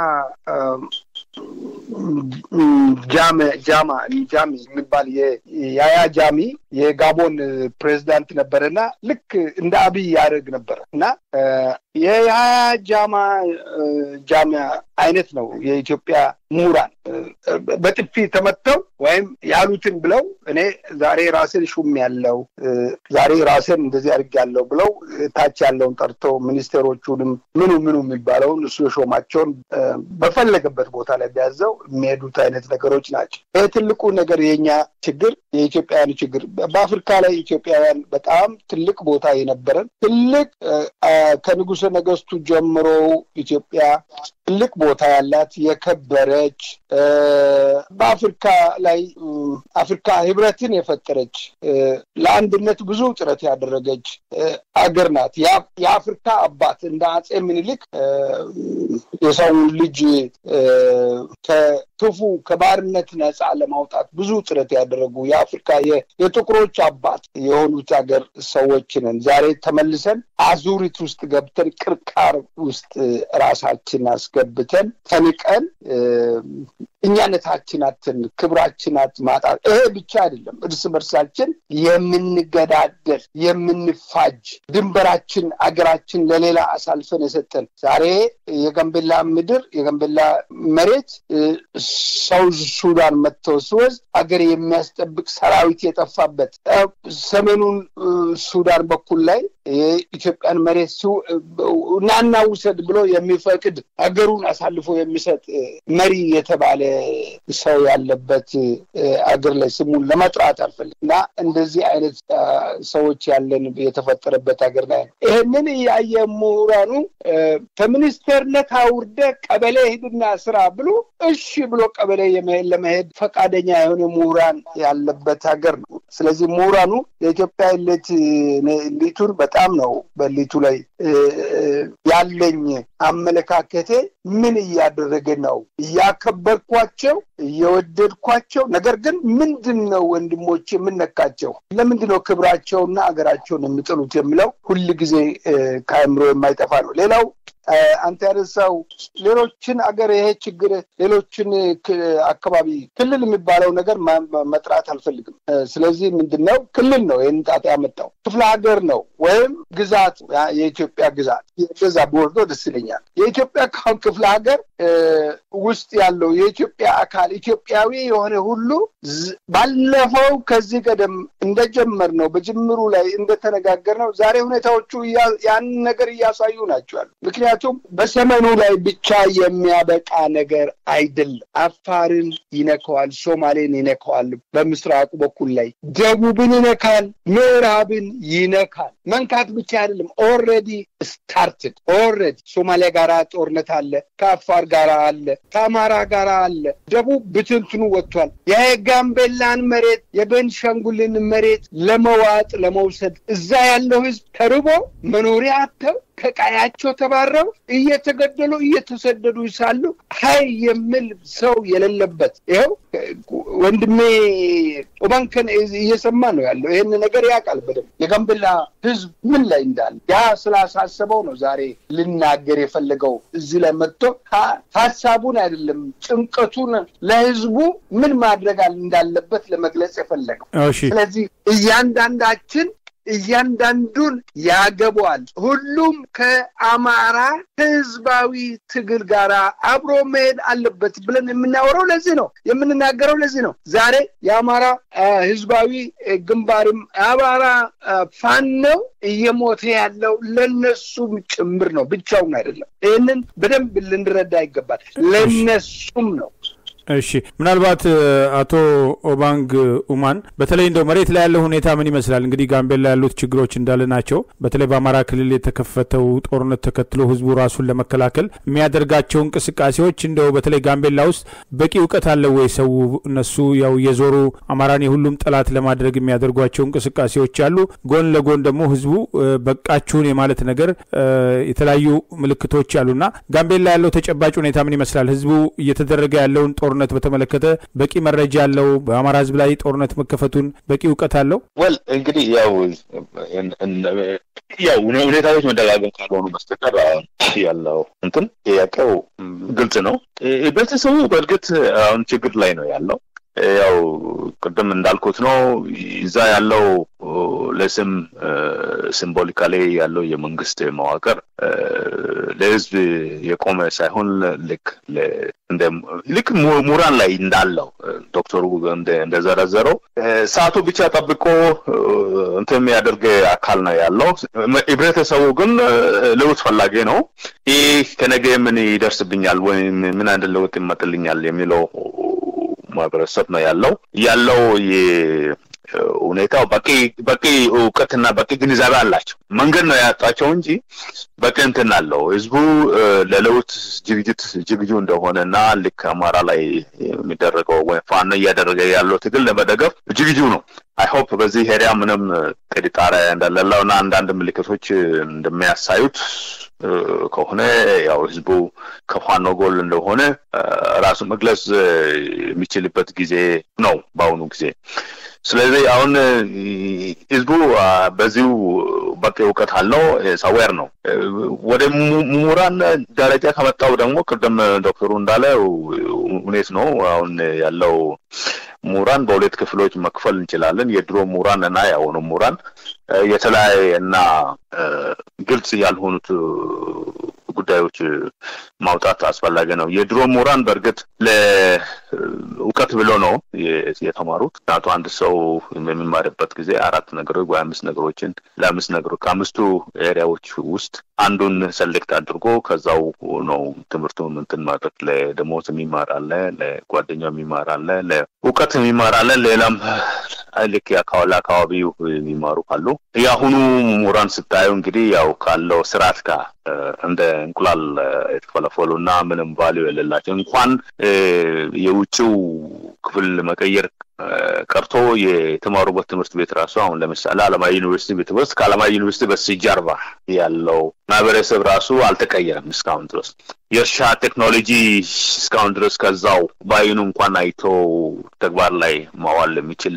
Speaker 2: ጃማ ጃማ ጃሚ የሚባል የያያ ጃሚ የጋቦን ፕሬዝዳንት ነበርና ልክ እንደ አብይ ያደርግ ነበር እና የያያ ጃማ ጃማ አይነት ነው የኢትዮጵያ ምሁራን በጥፊ ተመተው ወይም ያሉትን ብለው እኔ ዛሬ ራስን ሹም ያለው ዛሬ ራስን እንደዚህ አድርጋለሁ ብለው ታች ያለውን ጠርቶ ሚኒስቴሮቹንም ምኑ ምኑ የሚባለውን እሱ ሾማቸውን በፈለገበት ቦታ ላይ ቢያዘው የሚሄዱት አይነት ነገሮች ናቸው። ይሄ ትልቁ ነገር የኛ ችግር የኢትዮጵያውያን ችግር በአፍሪካ ላይ ኢትዮጵያውያን በጣም ትልቅ ቦታ የነበረን ትልቅ ከንጉሠ ነገሥቱ ጀምሮ ኢትዮጵያ ትልቅ ቦታ ያላት የከበረች በአፍሪካ ላይ አፍሪካ ህብረትን የፈጠረች ለአንድነት ብዙ ጥረት ያደረገች አገር ናት። የአፍሪካ አባት እንደ አጼ ምኒልክ የሰው ልጅ ከክፉ ከባርነት ነፃ ለማውጣት ብዙ ጥረት ያደረጉ የአፍሪካ የጥቁሮች አባት የሆኑት አገር ሰዎች ነን። ዛሬ ተመልሰን አዙሪት ውስጥ ገብተን ቅርቃር ውስጥ ራሳችን አስገብተን ተንቀን እኛነታችንን ክብራችንን ማጣት ይሄ ብቻ አይደለም እርስ በርሳችን የምንገዳደል የምንፋጅ ድንበራችን አገራችን ለሌላ አሳልፈን የሰጠን ዛሬ የጋምቤላ ምድር የጋምቤላ መሬት ሳውዝ ሱዳን መተወስወዝ አገር የሚያስጠብቅ ሰራዊት የጠፋበት ሰሜኑን ሱዳን በኩል ላይ የኢትዮጵያን መሬት ናና ውሰድ ብሎ የሚፈቅድ አገሩን አሳልፎ የሚሰጥ መሪ የተባለ ሰው ያለበት አገር ላይ ስሙን ለማጥራት አልፈልግና እንደዚህ አይነት ሰዎች ያለን የተፈጠረበት አገር ላይ ይሄንን ያየሙራኑ ከሚኒስተርነት አውርደ ቀበሌ ሄድና ስራ ብሎ እሺ ብሎ ቀበሌ ለመሄድ ፈቃደኛ የሆነ ሙራን ያለበት አገር ነው። ስለዚህ ሙራኑ የኢትዮጵያ ሊቱን በጣም ነው በሊቱ ላይ ያለኝ አመለካከቴ ምን ያደረገ ነው ያከበርኳቸው የወደድኳቸው ነገር ግን ምንድነው ወንድሞቼ ምን ነካቸው ለምንድነው ክብራቸውና አገራቸውን የሚጥሉት የሚለው ሁሉ ጊዜ ካይምሮ የማይጠፋ ነው። ሌላው አንተ ያረሳው ሌሎችን አገር ይሄ ችግር ሌሎችን አካባቢ ክልል የሚባለው ነገር መጥራት አልፈልግም። ስለዚህ ምንድነው ክልል ነው ይሄን ጣጣ ያመጣው ክፍለ ሀገር ነው ወይም ግዛት የኢትዮጵያ ግዛት የዛ ቦርዶ ደስ ይለኛል። የኢትዮጵያ ክፍለ ሀገር ውስጥ ያለው የኢትዮጵያ አካል ኢትዮጵያዊ የሆነ ሁሉ ባለፈው ከዚህ ቀደም እንደጀመር ነው በጅምሩ ላይ እንደተነጋገርነው ዛሬ ሁኔታዎቹ ያን ነገር ያሳዩ ናቸው። ምክንያቱም በሰሜኑ ላይ ብቻ የሚያበቃ ነገር አይደለም። አፋርን ይነካዋል፣ ሶማሌን ይነካዋል፣ በምስራቁ በኩል ላይ ደቡብን ይነካል፣ ምዕራብን ይነካል። መንካት ብቻ አይደለም ኦሬዲ ስታርትድ ኦሬዲ ሶማሊያ ጋራ ጦርነት አለ፣ ከአፋር ጋራ አለ፣ ከአማራ ጋራ አለ። ደቡብ ብትንትኑ ወጥቷል። የጋምቤላን መሬት የቤንሻንጉልን መሬት ለመዋጥ ለመውሰድ እዛ ያለው ህዝብ ተርቦ መኖሪያ አጥተው ከቃያቸው ተባረው እየተገደሉ እየተሰደዱ ይሳሉ ሃይ የሚል ሰው የሌለበት ይሄው ወንድሜ ኦባንከን እየሰማ ነው ያለው። ይሄን ነገር ያቃል በደም የጋምቤላ ህዝብ ምን ላይ እንዳለ ያ ስላሳሰበው ነው ዛሬ ልናገር የፈለገው እዚህ ላይ መጥቶ ሐሳቡን አይደለም ጭንቀቱን ለህዝቡ ምን ማድረግ እንዳለበት ለመግለጽ የፈለገው። ስለዚህ እያንዳንዳችን እያንዳንዱን ያገባዋል። ሁሉም ከአማራ ህዝባዊ ትግል ጋራ አብሮ መሄድ አለበት ብለን የምናወራው ለዚህ ነው የምንናገረው ለዚህ ነው። ዛሬ የአማራ ህዝባዊ ግንባርም አማራ ፋኖ እየሞተ ያለው ለነሱም ጭምር ነው ብቻውን አይደለም። ይሄንን በደንብ ልንረዳ ይገባል። ለነሱም ነው።
Speaker 3: እሺ ምናልባት አቶ ኦባንግ ኡማን በተለይ እንደው መሬት ላይ ያለው ሁኔታ ምን ይመስላል? እንግዲህ ጋምቤላ ያሉት ችግሮች እንዳለ ናቸው። በተለይ በአማራ ክልል የተከፈተው ጦርነት ተከትሎ ህዝቡ ራሱን ለመከላከል የሚያደርጋቸው እንቅስቃሴዎች እንደው በተለይ ጋምቤላ ውስጥ በቂ ዕውቀት አለው ወይ? ሰው እነሱ ያው የዞሩ አማራን የሁሉም ጠላት ለማድረግ የሚያደርጓቸው እንቅስቃሴዎች አሉ። ጎን ለጎን ደግሞ ህዝቡ በቃችሁን የማለት ነገር የተለያዩ ምልክቶች አሉና ጋምቤላ ያለው ተጨባጭ ሁኔታ ምን ይመስላል? ህዝቡ እየተደረገ ያለውን ጦርነት በተመለከተ በቂ መረጃ አለው? በአማራ ህዝብ ላይ ጦርነት መከፈቱን በቂ ዕውቀት አለው?
Speaker 1: ወል እንግዲህ ያው ያው ሁኔታዎች መደጋገም ካልሆኑ በስተቀር ያለው እንትን ያቀው ግልጽ ነው። በተሰው በእርግጥ አሁን ችግር ላይ ነው ያለው። ያው ቅድም እንዳልኩት ነው ይዛ ያለው ለስም ሲምቦሊካሊ ያለው የመንግስት መዋቅር ለህዝብ የቆመ ሳይሆን ልክ እንደ ልክ ሙራን ላይ እንዳለው ዶክተሩ እንደዘረዘረው ሰዓቱ ብቻ ጠብቆ እንትን የሚያደርግ አካል ነው ያለው ህብረተሰቡ ግን ለውጥ ፈላጊ ነው ይህ ከነገ ምን ይደርስብኛል ወይ ምን አንድ ለውጥ ይመጣልኛል የሚለው ማህበረሰብ ነው ያለው ያለው ሁኔታው በቂ በቂ እውቀትና በቂ ግንዛቤ አላቸው መንገድ ነው ያጣቸው እንጂ በቂ እንትን አለው ህዝቡ ለለውጥ ዝግጅት ዝግጁ እንደሆነና ልክ አማራ ላይ የሚደረገው ወይ ፋኖ እያደረገ ያለው ትግል ለመደገፍ ዝግጁ ነው አይ ሆፕ በዚህ ሄሪያ ምንም ቅዲጣራ እንዳለለውና አንዳንድ ምልክቶች እንደሚያሳዩት ከሆነ ያው ህዝቡ ከፋኖ ጎል እንደሆነ ራሱ መግለጽ የሚችልበት ጊዜ ነው ባሁኑ ጊዜ ስለዚህ አሁን ህዝቡ በዚሁ በቂ እውቀት አለው ሳዌር ነው ወደ ሙራን ደረጃ ከመጣው ደግሞ ቅድም ዶክተሩ እንዳለው ሁኔት ነው አሁን ያለው ሙራን በሁለት ክፍሎች መክፈል እንችላለን የድሮ ሙራን እና ያሁኑ ሙራን የተለያየና ግልጽ ያልሆኑት ጉዳዮች ማውጣት አስፈላጊ ነው የድሮ ሙራን በርግጥ ለውቀት ብሎ ነው የተማሩት ታቱ አንድ ሰው የሚማርበት ጊዜ አራት ነገሮች ወይ አምስት ነገሮችን ለአምስት ነገሮች ከአምስቱ ኤሪያዎች ውስጥ አንዱን ሰሌክት አድርጎ ከዛው ነው ትምህርቱን እንትን ማድረግ ለደሞዝ የሚማር አለ ለጓደኛው የሚማር አለ ለውቀት የሚማር አለ ሌላም ልክ ያካውላ አካባቢው የሚማሩ አሉ ያሁኑ ሙራን ስታዩ እንግዲህ ያው ካለው ስርዓት ጋር እንደ እንቁላል የተፈለፈሉና ምንም ቫልዩ የሌላቸው እንኳን የውጭው ክፍል መቀየር ቀርቶ የተማሩበት ትምህርት ቤት ራሱ አሁን ለምሳሌ አለማያ ዩኒቨርሲቲ ቤተወስጥ ከአለማያ ዩኒቨርሲቲ በስተጀርባ ያለው ማህበረሰብ ራሱ አልተቀየረም እስካሁን ድረስ የሻ ቴክኖሎጂ እስካሁን ድረስ ከዛው ባይኑ እንኳን አይቶ ተግባር ላይ ማዋል የሚችል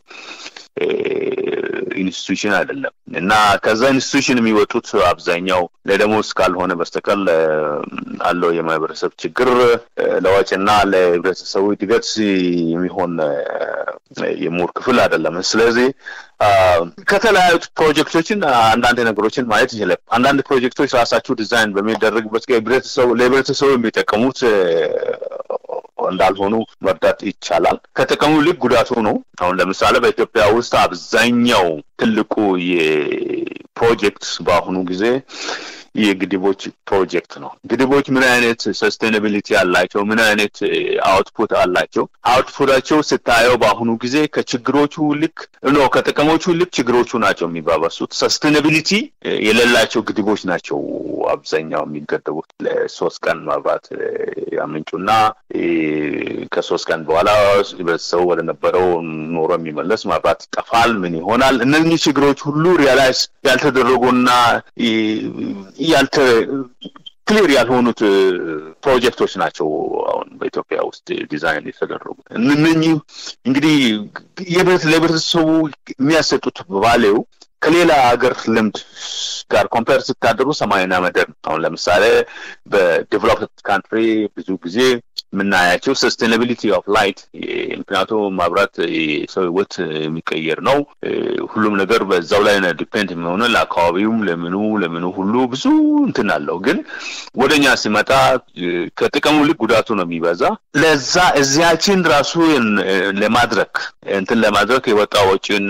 Speaker 1: ኢንስቲትዩሽን አይደለም እና ከዛ ኢንስቲትዩሽን የሚወጡት አብዛኛው ለደሞዝ ካልሆነ በስተቀር አለው የማህበረሰብ ችግር ለዋጭና ለህብረተሰቡ ድጋፍ የሚሆን የሙር ክፍል አይደለም ስለዚህ ከተለያዩ ፕሮጀክቶችን አንዳንድ ነገሮችን ማየት ይችላል አንዳንድ ፕሮጀክቶች ራሳቸው ዲዛይን በሚደረግበት ጊዜ ህብረተሰቡ ለህብረተሰቡ የሚጠቀሙት እንዳልሆኑ መርዳት ይቻላል ከተቀሙ ልክ ጉዳቱ ነው አሁን ለምሳሌ በኢትዮጵያ ውስጥ አብዛኛው ትልቁ የፕሮጀክት በአሁኑ ጊዜ የግድቦች ፕሮጀክት ነው ግድቦች ምን አይነት ሰስቴናቢሊቲ አላቸው ምን አይነት አውትፑት አላቸው አውትፑታቸው ስታየው በአሁኑ ጊዜ ከችግሮቹ ልክ ነው ከተቀሞቹ ልክ ችግሮቹ ናቸው የሚባባሱት ሰስቴናቢሊቲ የሌላቸው ግድቦች ናቸው አብዛኛው የሚገደቡት ለሶስት ቀን ማብራት ያመንጩና ከሶስት ቀን በኋላ በሰው ወደ ነበረው ኖሮ የሚመለስ ማብራት ይጠፋል ምን ይሆናል እነዚህ ችግሮች ሁሉ ሪያላይዝ ያልተደረጉና ያልተ ክሊር ያልሆኑት ፕሮጀክቶች ናቸው አሁን በኢትዮጵያ ውስጥ ዲዛይን የተደረጉ እነኚህ እንግዲህ የብረት ለብረተሰቡ የሚያሰጡት ቫልዩ ከሌላ ሀገር ልምድ ጋር ኮምፔር ስታደርጉ ሰማይና ምድር አሁን ለምሳሌ በዴቨሎፕድ ካንትሪ ብዙ ጊዜ ምናያቸው ሰስቴናቢሊቲ ኦፍ ላይት ምክንያቱም ማብራት ሰው ህይወት የሚቀየር ነው ሁሉም ነገር በዛው ላይ ነው ዲፔንድ የሚሆነው ለአካባቢውም ለምኑ ለምኑ ሁሉ ብዙ እንትን አለው ግን ወደኛ ሲመጣ ከጥቅሙ ልክ ጉዳቱ ነው የሚበዛ ለዛ እዚያችን ራሱ ለማድረግ እንትን ለማድረግ የወጣው ወጪና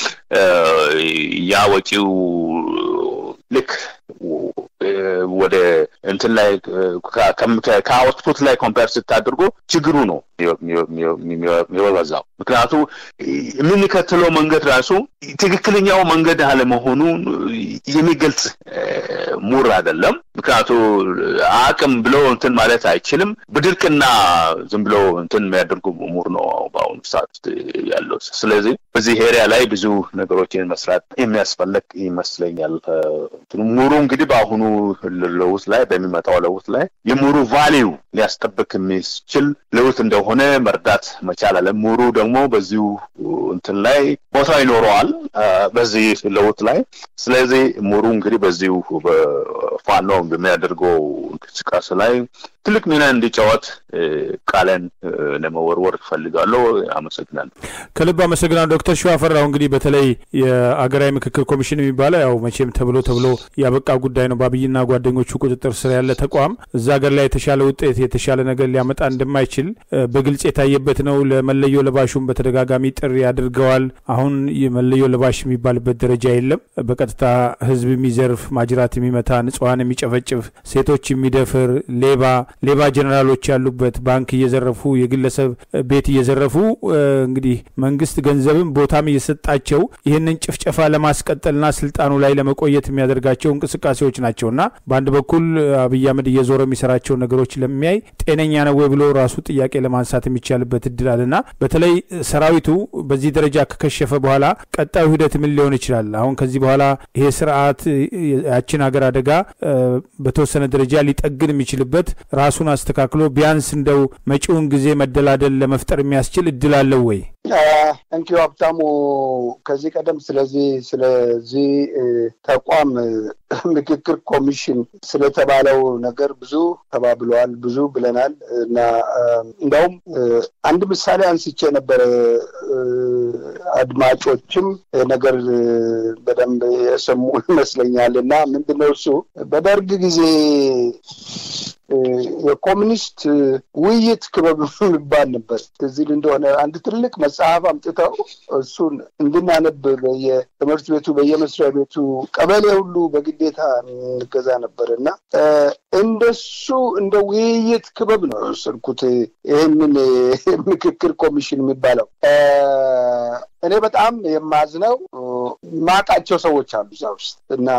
Speaker 1: ያ ወጪው ልክ ወደ እንትን ላይ ከአውትፑት ላይ ኮምፔር ስታደርጉ ችግሩ ነው የሚወዛው ምክንያቱም የምንከተለው መንገድ ራሱ ትክክለኛው መንገድ አለ መሆኑ የሚገልጽ ሙር አይደለም ምክንያቱም አቅም ብሎ እንትን ማለት አይችልም በድርቅና ዝም ብሎ እንትን የሚያደርጉ ሙር ነው ባውን ሰዓት ያለው ስለዚህ በዚህ ኤሪያ ላይ ብዙ ነገሮችን መስራት የሚያስፈልግ ይመስለኛል ሙሩ እንግዲህ ባሁኑ ለውጥ ላይ በሚመጣው ለውጥ ላይ የሙሩ ቫልዩ ሊያስጠብቅ የሚችል ለውጥ እንደሆነ መርዳት መቻል አለ ሙሩ ደግሞ በዚሁ እንትን ላይ ቦታ ይኖረዋል በዚህ ለውጥ ላይ ስለዚህ ሙሩ እንግዲህ በዚሁ በፋኖ በሚያደርገው እንቅስቃሴ ላይ ትልቅ ሚና እንዲጫወት ቃለን ለመወርወር ፈልጋለሁ። አመሰግናለሁ።
Speaker 3: ከልብ አመሰግናለሁ ዶክተር ሸዋፈራው። እንግዲህ በተለይ የአገራዊ ምክክር ኮሚሽን የሚባለው ያው መቼም ተብሎ ተብሎ ያበቃ ጉዳይ ነው። ባብይና ጓደኞቹ ቁጥጥር ስር ያለ ተቋም እዛ ሀገር ላይ የተሻለ ውጤት የተሻለ ነገር ሊያመጣ እንደማይችል በግልጽ የታየበት ነው። ለመለዮ ለባሹም በተደጋጋሚ ጥሪ አድርገዋል። አሁን የመለዮ ለባሽ የሚባልበት ደረጃ የለም። በቀጥታ ህዝብ የሚዘርፍ ማጅራት የሚመታ ንጹሃን የሚጨፈጭፍ ሴቶች የሚደፍር ሌባ ሌባ ጀነራሎች ያሉበት ባንክ እየዘረፉ የግለሰብ ቤት እየዘረፉ እንግዲህ መንግስት ገንዘብም ቦታም እየሰጣቸው ይሄንን ጭፍጨፋ ለማስቀጠልና ስልጣኑ ላይ ለመቆየት የሚያደርጋቸው እንቅስቃሴዎች ናቸውና በአንድ በኩል አብይ አህመድ እየዞረ የሚሰራቸው ነገሮች ለሚያይ ጤነኛ ነው ወይ ብሎ ራሱ ጥያቄ ለማንሳት የሚቻልበት እድል አለና በተለይ ሰራዊቱ በዚህ ደረጃ ከከሸፈ በኋላ ቀጣዩ ሂደት ምን ሊሆን ይችላል? አሁን ከዚህ በኋላ ይሄ ስርዓት ያችን ሀገር አደጋ በተወሰነ ደረጃ ሊጠግን የሚችልበት ራሱን አስተካክሎ ቢያንስ እንደው መጪውን ጊዜ መደላደል ለመፍጠር የሚያስችል እድል አለው ወይ?
Speaker 2: እንኪው ሀብታሙ ከዚህ ቀደም ስለዚህ ስለዚህ ተቋም ምክክር ኮሚሽን ስለተባለው ነገር ብዙ ተባብሏል፣ ብዙ ብለናል እና እንደውም አንድ ምሳሌ አንስቼ ነበር። አድማጮችም ነገር በደንብ የሰሙ ይመስለኛልና ምንድነው እሱ በደርግ ጊዜ የኮሙኒስት ውይይት ክበብ የሚባል ነበር። እዚህ እንደሆነ አንድ ትልቅ መጽሐፍ አምጥተው እሱን እንድናነብ በየትምህርት ቤቱ በየመስሪያ ቤቱ ቀበሌ ሁሉ በግዴታ እንገዛ ነበርና እንደሱ እንደ ውይይት ክበብ ነው ስልኩት ይሄንን ምክክር ኮሚሽን የሚባለው። እኔ በጣም የማዝነው ማቃቸው ሰዎች አሉ እዛ ውስጥ እና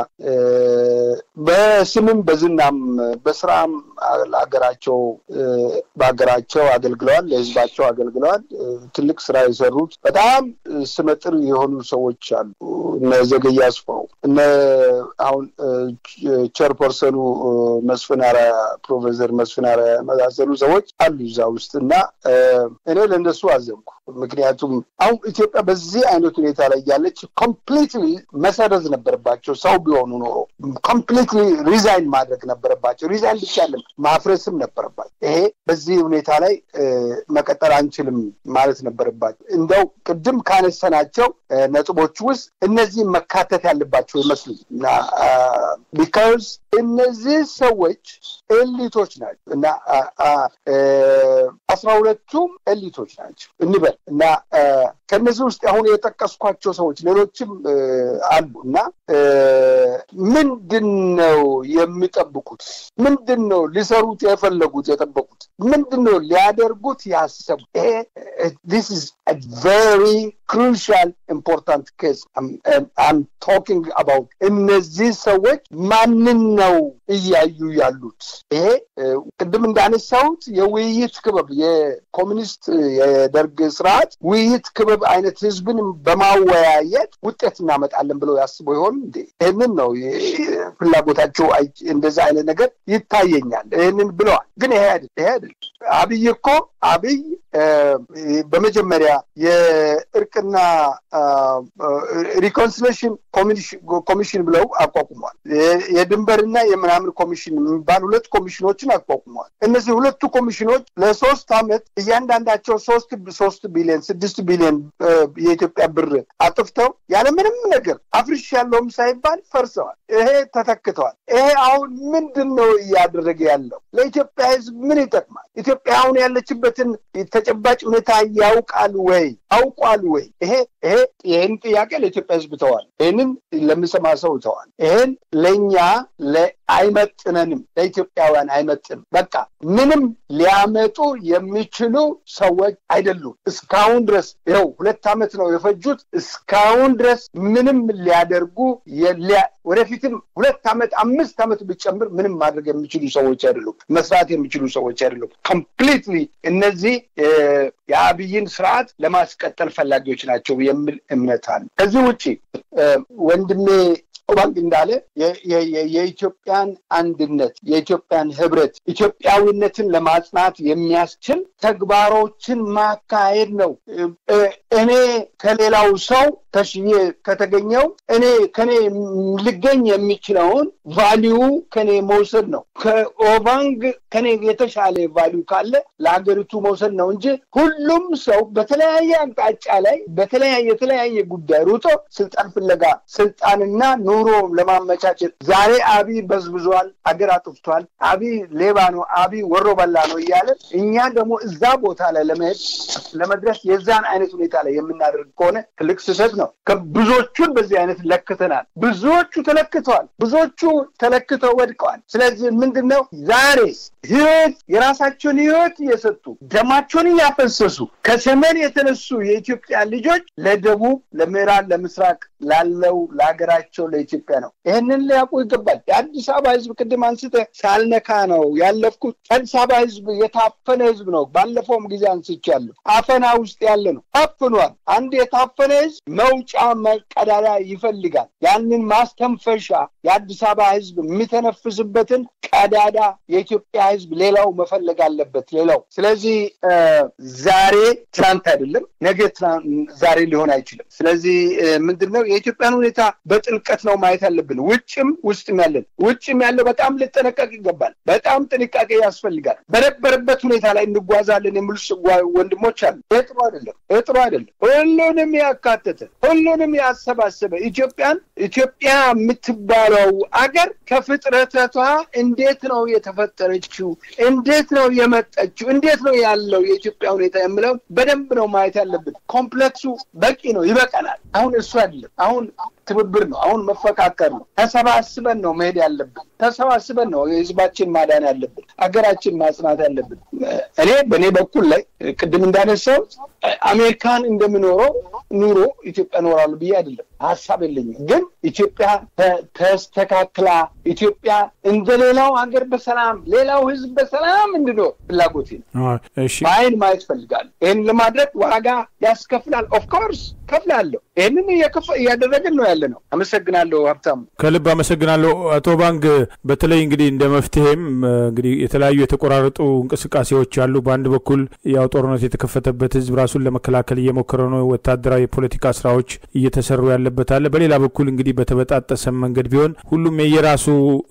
Speaker 2: በስምም በዝናም በስራም ለሀገራቸው በሀገራቸው አገልግለዋል፣ ለህዝባቸው አገልግለዋል። ትልቅ ስራ የሰሩት በጣም ስመጥር የሆኑ ሰዎች አሉ። እነ ዘገየ አስፋው እነ አሁን ቸርፐርሰኑ መስፍን አርአያ ፕሮፌሰር መስፍን አርአያ መሳሰሉ ሰዎች አሉ እዛ ውስጥ እና እኔ ለነሱ አዘንኩ። ምክንያቱም አሁን ኢትዮጵያ በዚህ አይነት ሁኔታ ላይ ያለች ኮምፕሊትሊ መሰረዝ ነበረባቸው። ሰው ቢሆኑ ኖሮ ኮምፕሊትሊ ሪዛይን ማድረግ ነበረባቸው። ሪዛይን ብቻ አይደለም ማፍረስም ነበረባቸው። ይሄ በዚህ ሁኔታ ላይ መቀጠል አንችልም ማለት ነበረባቸው። እንደው ቅድም ካነሰናቸው ነጥቦች ውስጥ እነዚህ መካተት ያለባቸው ይመስሉና because እነዚህ ሰዎች ኤሊቶች ናቸው እና አስራ ሁለቱም ኤሊቶች ናቸው እንበል እና ከነዚህ ውስጥ አሁን የጠቀስኳቸው ሰዎች ሌሎችም አሉና ምንድነው የሚጠብቁት? ምንድነው ሊሰሩት የፈለጉት የጠበቁት? ምንድነው ሊያደርጉት ያሰቡ? this is a very crucial important case. I'm, I'm, I'm talking about እነዚህ ሰዎች ማንን ነው እያዩ ያሉት? ይሄ ቅድም እንዳነሳሁት የውይይት ክበብ የኮሙኒስት የደርግ ስርዓት ውይይት ክበብ አይነት ህዝብን በማወያየት ውጤት እናመጣለን ብለው ያስበው ይሆን እንዴ? ይሄንን ነው ፍላጎታቸው። እንደዛ አይነት ነገር ይታየኛል። ይሄንን ብለዋል። ግን ይሄ አይደል ይሄ አይደል አብይ እኮ አብይ በመጀመሪያ የእርቅና ሪኮንሲሊየሽን ኮሚሽን ብለው አቋቁመዋል። የድንበርና የምናምን ኮሚሽን የሚባሉ ሁለት ኮሚሽኖችን አቋቁመዋል። እነዚህ ሁለቱ ኮሚሽኖች ለሶስት አመት እያንዳንዳቸው ሶስት ቢሊዮን ስድስት ቢሊዮን የኢትዮጵያ ብር አጥፍተው ያለ ምንም ነገር አፍሪሽ ያለውም ሳይባል ፈርሰዋል። ይሄ ተተክተዋል። ይሄ አሁን ምንድነው እያደረገ ያለው? ለኢትዮጵያ ህዝብ ምን ይጠቅማል? ኢትዮጵያ አሁን ያለችበትን ተጨባጭ ሁኔታ ያውቃል ወይ? አውቋል ወይ? ይሄ ይሄ ይሄን ጥያቄ ለኢትዮጵያ ህዝብ ተዋል። ይሄንን ለምሰማ ሰው ተዋል። ይሄን ለኛ ለአይመጥነንም ለኢትዮጵያውያን አይመጥንም። በቃ ምንም ሊያመጡ የሚችሉ ሰዎች አይደሉም። እስካሁን ድረስ ይኸው ሁለት አመት ነው የፈጁት። እስካሁን ድረስ ምንም ሊያደርጉ ወደፊትም ሁለት አመት አምስት አመት ቢጨምር ምንም ማድረግ የሚችሉ ሰዎች አይደሉም። መስራት የሚችሉ ሰዎች አይደሉም። ኮምፕሊትሊ እነዚህ የአብይን ስርዓት ለማስቀጠል ፈላጊዎች ናቸው የሚል እምነት አለ። ከዚህ ውጪ ወንድሜ ኦባንግ እንዳለ የኢትዮጵያን አንድነት የኢትዮጵያን ህብረት ኢትዮጵያዊነትን ለማጽናት የሚያስችል ተግባሮችን ማካሄድ ነው። እኔ ከሌላው ሰው ተሽዬ ከተገኘው እኔ ከኔ ልገኝ የሚችለውን ቫልዩ ከኔ መውሰድ ነው ከኦባንግ ከኔ የተሻለ ቫልዩ ካለ ለሀገሪቱ መውሰድ ነው እንጂ ሁሉም ሰው በተለያየ አቅጣጫ ላይ በተለያየ የተለያየ ጉዳይ ሩጦ ስልጣን ፍለጋ ስልጣንና ኑሮ ለማመቻቸት ዛሬ አቢ በዝብዟል አገር አጥፍቷል አቢ ሌባ ነው አቢ ወሮበላ ነው ይያለ እኛ ደግሞ እዛ ቦታ ላይ ለመሄድ ለመድረስ የዛን አይነት ሁኔታ ላይ የምናደርግ ከሆነ ትልቅ ስህተት ነው ከብዙዎቹን በዚህ አይነት ለክተናል ብዙዎቹ ተለክተዋል ብዙዎቹ ተለክተው ወድቀዋል ስለዚህ ምንድነው ዛሬ ህይወት የራሳቸውን ህይወት እየሰጡ ደማቸውን ያፈሰሱ ከሰሜን የተነሱ የኢትዮጵያ ልጆች ለደቡብ ለምዕራብ ለምስራቅ ላለው ለሀገራቸው ለኢትዮጵያ ነው ይሄንን ሊያውቁ ይገባል የአዲስ አበባ ህዝብ ቅድም አንስተ ሳልነካ ነው ያለፍኩት አዲስ አበባ ህዝብ የታፈነ ህዝብ ነው ባለፈውም ጊዜ አንስቻለሁ አፈና ውስጥ ያለ ነው አፍኗል አንድ የታፈነ ህዝብ መውጫ መቀዳዳ ይፈልጋል ያንን ማስተንፈሻ የአዲስ አበባ ህዝብ የሚተነፍስበትን ቀዳዳ የኢትዮጵያ ህዝብ ሌላው መፈለግ አለበት ሌላው ስለዚህ ዛሬ ትናንት አይደለም ነገ ዛሬ ሊሆን አይችልም ስለዚህ ምንድነው የኢትዮጵያን ሁኔታ በጥልቀት ነው ማየት ያለብን ውጭም ውስጥም ያለን ውጭም ያለው በጣም ልጠነቀቅ ይገባል በጣም ጥንቃቄ ያስፈልጋል በነበረበት ሁኔታ ላይ እንጓዛለን የሚሉስ ወንድሞች አሉ እጥሩ አይደለም እጥሩ አይደለም ሁሉንም ያካተተ ሁሉንም ያሰባሰበ ኢትዮጵያን ኢትዮጵያ የምትባለው አገር ከፍጥረቷ እንዴት ነው የተፈጠረችው እንዴት ነው የመጣችው እንዴት ነው ያለው የኢትዮጵያ ሁኔታ የሚለው በደንብ ነው ማየት ያለብን ኮምፕሌክሱ በቂ ነው ይበቃናል አሁን እሱ አይደለም አሁን ትብብር ነው አሁን መፈካከር ነው ተሰባስበን ነው መሄድ ያለብን ተሰባስበን ነው የህዝባችን ማዳን ያለብን አገራችን ማጽናት ያለብን እኔ በኔ በኩል ላይ ቅድም እንዳነሳው አሜሪካን እንደምኖረው ኑሮ ኢትዮጵያ ኖራሉ ብዬ አይደለም ሐሳብ የለኝም ግን ኢትዮጵያ ተስተካክላ ኢትዮጵያ እንደሌላው ሀገር በሰላም ሌላው ህዝብ በሰላም እንዲኖር ፍላጎት ነው እሺ ባይን ማየት ፈልጋል ይሄን ለማድረግ ዋጋ ያስከፍላል ኦፍ ኮርስ ከፍላለሁ ይሄንን ያደረግን ነው ያለነው አመሰግናለሁ ሀብታም
Speaker 3: ከልብ አመሰግናለሁ አቶ ባንግ በተለይ እንግዲህ እንደ መፍትሄም እንግዲህ የተለያዩ የተቆራረጡ እንቅስቃሴዎች አሉ በአንድ በኩል ያው ጦርነት የተከፈተበት ህዝብ ራሱን ለመከላከል እየሞከረ ነው ወታደራዊ ፖለቲካ ስራዎች እየተሰሩ ያለበት አለ በሌላ በኩል እንግዲህ በተበጣጠሰ መንገድ ቢሆን ሁሉም የየራሱ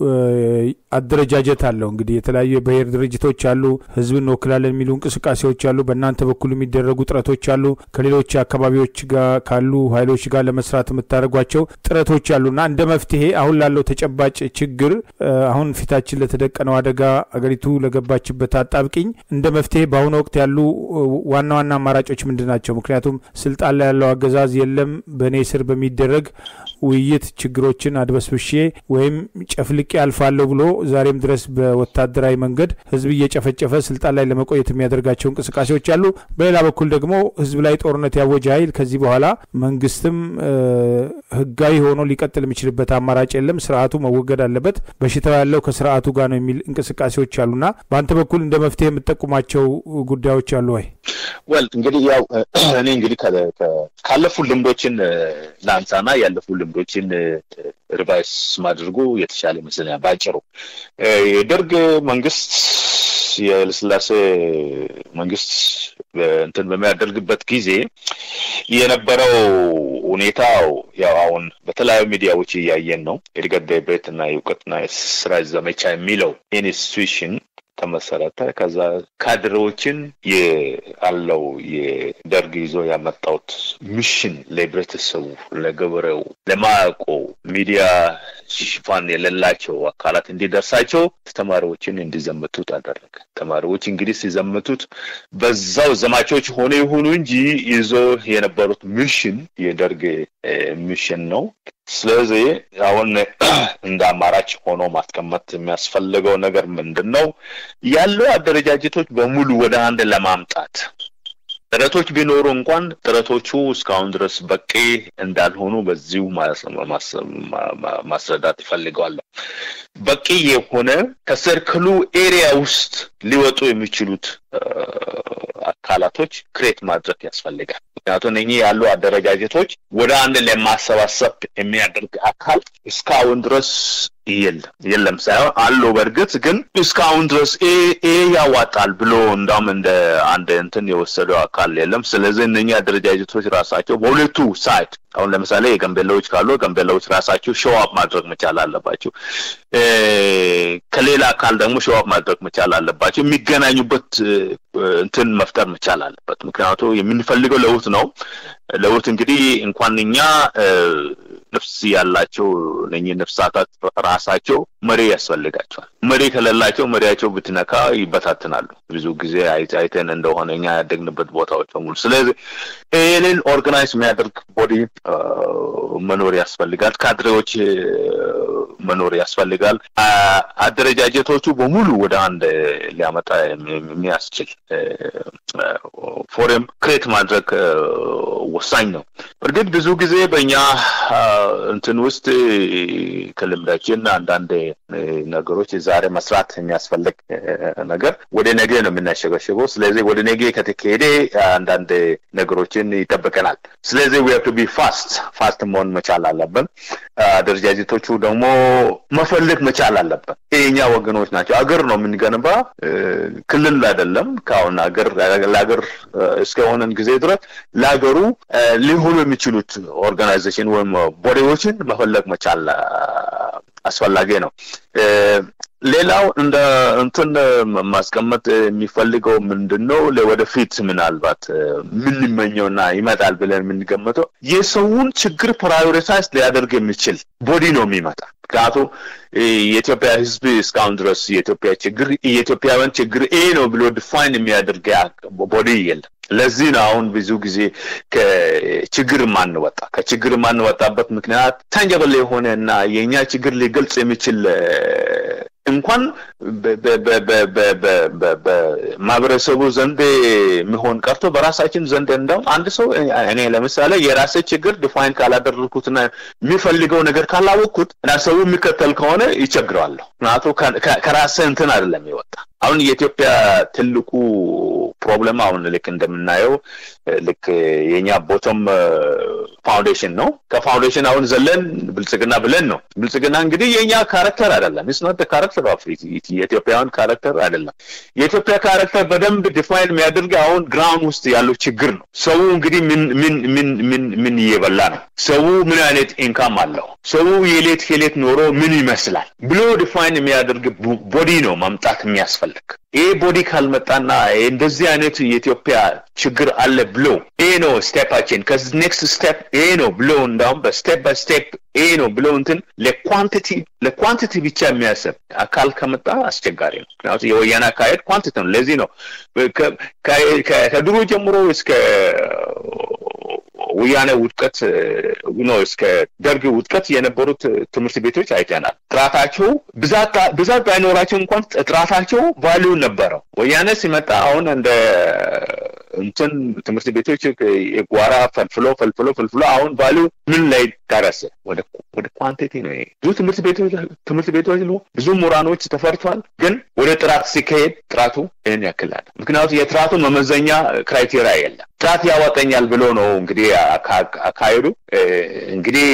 Speaker 3: አደረጃጀት አለው እንግዲህ የተለያዩ የብሔር ድርጅቶች አሉ ህዝብን ወክላለን የሚሉ እንቅስቃሴዎች አሉ በእናንተ በኩል የሚደረጉ ጥረቶች አሉ ከሌሎች አካባቢዎች ጋር ካሉ ኃይሎች ጋር ለመስራት የምታደርጓቸው ጥረቶች አሉና እንደ መፍትሄ አሁን ላለው ተጨባጭ ችግር አሁን ፊታችን ለተደቀነው አደጋ አገሪቱ ለገባችበት አጣብቂኝ እንደ መፍትሄ በአሁኑ ወቅት ያሉ ዋና ዋና አማራጮች ምንድናቸው ምክንያቱም ስልጣን ላይ ያለው አገዛዝ የለም በኔ ስር በሚደረግ ውይይት ችግሮችን አድበስብሼ ወይም ጨፍልቄ አልፋለሁ ብሎ ዛሬም ድረስ በወታደራዊ መንገድ ህዝብ እየጨፈጨፈ ስልጣን ላይ ለመቆየት የሚያደርጋቸው እንቅስቃሴዎች አሉ በሌላ በኩል ደግሞ ህዝብ ላይ ጦርነት ያወጀ ኃይል ከዚህ በኋላ መንግስትም ህጋዊ ሆኖ ሊቀጥል የሚችልበት አማራጭ የለም ስርዓቱ መወገድ አለበት በሽታው ያለው ከስርዓቱ ጋር ነው የሚል እንቅስቃሴዎች አሉና በአንተ በኩል እንደ መፍትሄ የምትጠቁማቸው ጉዳዮች አሉ ወይ
Speaker 1: ወል እንግዲህ ያው እኔ እንግዲህ ካለፉ ልምዶችን ላንሳና ያለፉ ልምዶችን ሪቫይስ ማድረጉ የተሻለ መስለኛል ባጭሩ የደርግ መንግስት የለስላሴ መንግስት እንትን በሚያደርግበት ጊዜ የነበረው ሁኔታው ያው አሁን በተለያዩ ሚዲያዎች እያየን ነው የድገደ ቤትና የውቀትና ስራ ዘመቻ የሚለው ኢንስቲትዩሽን ተመሰረተ ከዛ ካድሬዎችን ያለው የደርግ ይዞ ያመጣውት ሚሽን ለህብረተሰቡ ለገበሬው ለማቆ ሚዲያ ሽፋን የሌላቸው አካላት እንዲደርሳቸው ተማሪዎችን እንዲዘምቱ ታደረገ ተማሪዎች እንግዲህ ሲዘምቱት በዛው ዘማቾች ሆነ ይሁኑ እንጂ ይዞ የነበሩት ሚሽን የደርግ ሚሽን ነው ስለዚህ አሁን እንደ አማራጭ ሆኖ ማስቀመጥ የሚያስፈልገው ነገር ምንድነው ያለው አደረጃጀቶች በሙሉ ወደ አንድ ለማምጣት ጥረቶች ቢኖሩ እንኳን ጥረቶቹ እስካሁን ድረስ በቂ እንዳልሆኑ በዚሁ ማስረዳት ይፈልጋሉ በቂ የሆነ ከሰርክሉ ኤሪያ ውስጥ ሊወጡ የሚችሉት አካላቶች ክሬት ማድረግ ያስፈልጋል ምክንያቱም እነኚህ ያሉ አደረጃጀቶች ወደ አንድ ለማሰባሰብ የሚያደርግ አካል እስካሁን ድረስ የለም የለም ሳይሆን አሉ በርግጥ ግን እስካሁን ድረስ ኤ ኤ ያዋጣል ብሎ እንዳም እንደ አንድ እንትን የወሰደው አካል የለም ስለዚህ እነኚህ አደረጃጀቶች ራሳቸው በሁለቱ ሳይድ አሁን ለምሳሌ የጋምቤላዎች ካሉ ጋምቤላዎች ራሳቸው ሾው አፕ ማድረግ መቻል አለባቸው እ ከሌላ አካል ደግሞ ሾው አፕ ማድረግ መቻል አለባቸው የሚገናኙበት እንትን መፍጠር መቻል አለበት ምክንያቱም የምንፈልገው ለውጥ ነው ለውጥ እንግዲህ እንኳንኛ ነፍስ ያላቸው እነኚህ ነፍሳታት ራሳቸው መሪ ያስፈልጋቸዋል መሪ ከሌላቸው መሪያቸው ብትነካ ይበታተናሉ ብዙ ጊዜ አይተን እንደሆነኛ ያደግንበት ቦታዎች ሁሉ ስለዚህ ይሄንን ኦርጋናይዝ የሚያደርግ ቦዲ መኖር ያስፈልጋል ካድሬዎች መኖር ያስፈልጋል አደረጃጀቶቹ በሙሉ ወደ አንድ ሊያመጣ የሚያስችል ፎረም ክሬት ማድረግ ወሳኝ ነው በርግጥ ብዙ ጊዜ በእኛ እንትን ውስጥ ከልምዳችን አንዳንድ ነገሮች ዛሬ መስራት የሚያስፈልግ ነገር ወደ ነገ ነው የምናሸጋሽገው ስለዚህ ወደ ነገ ከተከሄደ አንዳንድ ነገሮችን ይጠበቀናል ስለዚህ we have to be fast fast መሆን መቻል አለብን አደረጃጀቶቹ ደግሞ መፈልግ መቻል አለብን የኛ ወገኖች ናቸው አገር ነው የምንገነባ ክልል አይደለም ካሁን አገር ለአገር እስከሆነን ጊዜ ድረስ ለአገሩ ሊሆኑ የሚችሉት ኦርጋናይዜሽን ወይም ቦዲዎችን መፈለግ መቻል አስፈላጊ ነው ሌላው እንደ እንትን ማስቀመጥ የሚፈልገው ምንድነው ለወደፊት ምናልባት ምን ይመኘውና ይመጣል ብለን የምንገምተው የሰውን ችግር ፕራዮሪታይዝ ሊያደርግ የሚችል ቦዲ ነው የሚመጣ ካቶ የኢትዮጵያ ህዝብ እስካሁን ድረስ የኢትዮጵያ ችግር የኢትዮጵያውያን ችግር ኤ ነው ብሎ ዲፋይን የሚያደርግ ቦዲ የለም ለዚህ ነው አሁን ብዙ ጊዜ ከችግር ማንወጣ ከችግር ማንወጣበት ምክንያት ታንጀብል የሆነና የኛ ችግር ሊገልጽ የሚችል እንኳን በማብረሰቡ ዘንድ መሆን ቀርቶ በራሳችን ዘንድ እንደው አንድ ሰው እኔ ለምሳሌ የራሴ ችግር ዲፋይን ካላደረኩትና የሚፈልገው ነገር ካላወቅኩት እና ሰው የሚከተል ከሆነ ይቸግራል ናቶ ከራሴ እንትን አይደለም ይወጣ አሁን የኢትዮጵያ ትልቁ ፕሮብሌም አሁን ልክ እንደምናየው ልክ የኛ ቦቶም ፋውንዴሽን ነው ከፋውንዴሽን አሁን ዘለን ብልጽግና ብለን ነው ብልጽግና እንግዲህ የኛ ካራክተር አይደለም it's not the character of የኢትዮጵያን ካራክተር አይደለም የኢትዮጵያ ካራክተር በደንብ ዲፋይን የሚያደርግ አሁን ግራውንድ ውስጥ ያለው ችግር ነው ሰው እንግዲህ ምን ምን ምን ምን ምን እየበላ ነው ሰው ምን አይነት ኢንካም አለው ሰው የሌት የሌት ኖሮ ምን ይመስላል ብሎ ዲፋይን የሚያደርግ ቦዲ ነው ማምጣት የሚያስፈልግ ኤ ቦዲ ካልመጣና እንደዚህ አይነት የኢትዮጵያ ችግር አለ ብሎ ኤ ነው ስቴፓችን ከዚ ኔክስት ስቴፕ ኤ ነው ብሎ እንዳውም በስቴፕ ባይ ስቴፕ ኤ ነው ብሎ እንትን ለኳንቲቲ ለኳንቲቲ ብቻ የሚያስብ አካል ከመጣ አስቸጋሪ ነው ምክንያቱም የወያና ካይድ ኳንቲቲ ነው ለዚህ ነው ከድሮ ጀምሮ እስከ ወያኔ ውድቀት ነው እስከ ደርግ ውድቀት የነበሩት ትምህርት ቤቶች አይተናል ጥራታቸው ብዛት ብዛት ባይኖራቸው እንኳን ጥራታቸው ቫልዩ ነበረው ወያኔ ሲመጣ አሁን እንደ እንትን ትምህርት ቤቶች የጓራ ፈልፍሎ ፈልፍሎ ፈልፍሎ አሁን ቫልዩ ምን ላይ ደረሰ ወደ ወደ ኳንቲቲ ነው ብዙ ትምህርት ቤቶች ትምህርት ቤቶች ነው ብዙ ሙራኖች ተፈርቷል ግን ወደ ጥራት ሲከሄድ ጥራቱ እኔ ያክላል ምክንያቱም የጥራቱ መመዘኛ ክራይቴሪያ የለም ጥራት ያወጣኛል ብሎ ነው እንግዲህ አካይዱ እንግዲህ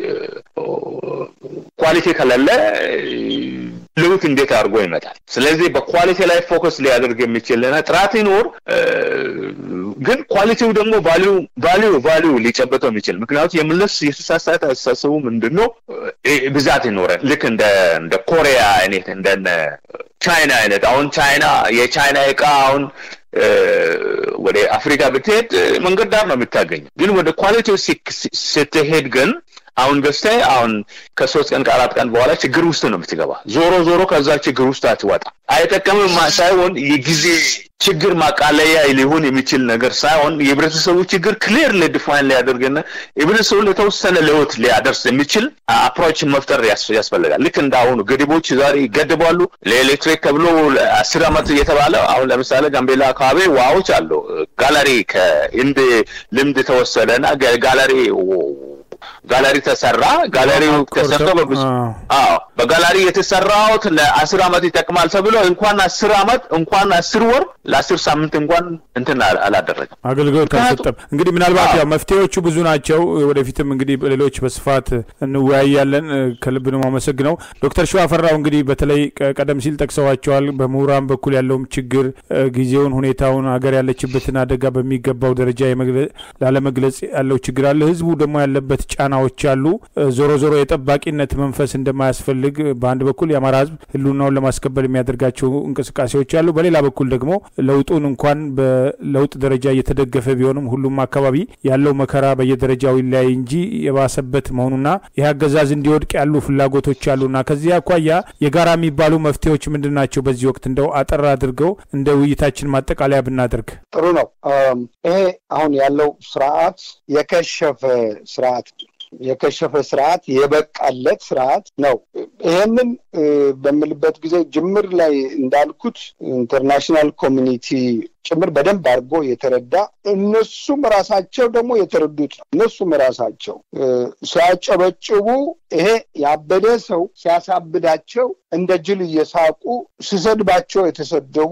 Speaker 1: ኳሊቲ ከሌለ ለውጥ እንዴት አድርጎ ይመጣል ስለዚህ በኳሊቲ ላይ ፎከስ ሊያደርግ የሚችልና ጥራት ይኖር ግን ኳሊቲው ደግሞ ቫልዩ ቫልዩ ቫልዩ ሊጨበጠው የሚችል ምክንያቱም የምንለስ የተሳሳተ አስተሳሰቡ ምንድነው ብዛት ይኖራል ልክ እንደ እንደ ኮሪያ አይነት እንደ ቻይና አይነት አሁን ቻይና የቻይና እቃ አሁን ወደ አፍሪካ ብትሄድ መንገድ ዳር ነው የምታገኘው ግን ወደ ኳሊቲው ስትሄድ ግን አሁን ገስተ አሁን ከሶስት ቀን ከአራት ቀን በኋላ ችግር ውስጥ ነው የምትገባ ዞሮ ዞሮ ከዛ ችግር ውስጥ አትወጣ አይተከምም ሳይሆን የጊዜ ችግር ማቃለያ ሊሆን የሚችል ነገር ሳይሆን የህብረተሰቡ ችግር ክሊርሊ ዲፋይን ሊያደርግና የህብረተሰቡ ለተወሰነ ለውጥ ሊያደርስ የሚችል አፕሮች መፍጠር ያስፈልጋል ልክ እንዳሁን ገድቦች ዛሬ ይገድባሉ ለኤሌክትሪክ ተብሎ አስር አመት እየተባለ አሁን ለምሳሌ ጋምቤላ አካባቢ ዋዎች አሉ ጋላሪ ከእንደ ልምድ ተወሰደና ጋላሪ ጋላሪ ተሰራ ጋላሪው ተሰርቶ በብዙ አዎ በጋላሪ የተሰራው ለአስር አመት ይጠቅማል ተብሎ እንኳን አስር አመት እንኳን አስር ወር ለአስር ሳምንት እንኳን እንትን አላደረገም
Speaker 3: አገልግሎት ካልሰጠም። እንግዲህ ምናልባት ያው መፍትሄዎቹ ብዙ ናቸው። ወደፊትም እንግዲህ ሌሎች በስፋት እንወያያለን። ከልብ ነው ማመሰግነው ዶክተር ሸዋፈራው። እንግዲህ በተለይ ቀደም ሲል ጠቅሰዋቸዋል በምሁራን በኩል ያለውም ችግር ጊዜውን፣ ሁኔታውን፣ ሀገር ያለችበትን አደጋ በሚገባው ደረጃ ላለመግለጽ ያለው ችግር አለ። ህዝቡ ደግሞ ያለበት ጫናዎች አሉ። ዞሮ ዞሮ የጠባቂነት መንፈስ እንደማያስፈልግ በአንድ በኩል የአማራ ህዝብ ህልውናውን ለማስከበር የሚያደርጋቸው እንቅስቃሴዎች አሉ። በሌላ በኩል ደግሞ ለውጡን እንኳን በለውጥ ደረጃ እየተደገፈ ቢሆንም ሁሉም አካባቢ ያለው መከራ በየደረጃው ይለያይ እንጂ የባሰበት መሆኑና ይህ አገዛዝ እንዲወድቅ ያሉ ፍላጎቶች አሉና ከዚህ አኳያ የጋራ የሚባሉ መፍትሄዎች ምንድናቸው? በዚህ ወቅት እንደው አጠር አድርገው እንደ ውይይታችን ማጠቃለያ ብናደርግ
Speaker 2: ጥሩ ነው። ይሄ አሁን ያለው ስርዓት የከሸፈ ስርዓት የከሸፈ ስርዓት የበቃለት ስርዓት ነው። ይሄንን በምልበት ጊዜ ጅምር ላይ እንዳልኩት ኢንተርናሽናል ኮሚኒቲ ጭምር በደንብ አድርጎ የተረዳ እነሱም ራሳቸው ደግሞ የተረዱት ነው። እነሱም ራሳቸው ሲያጨበጭቡ ይሄ ያበደ ሰው ሲያሳብዳቸው እንደ ጅል እየሳቁ ሲሰድባቸው የተሰደቡ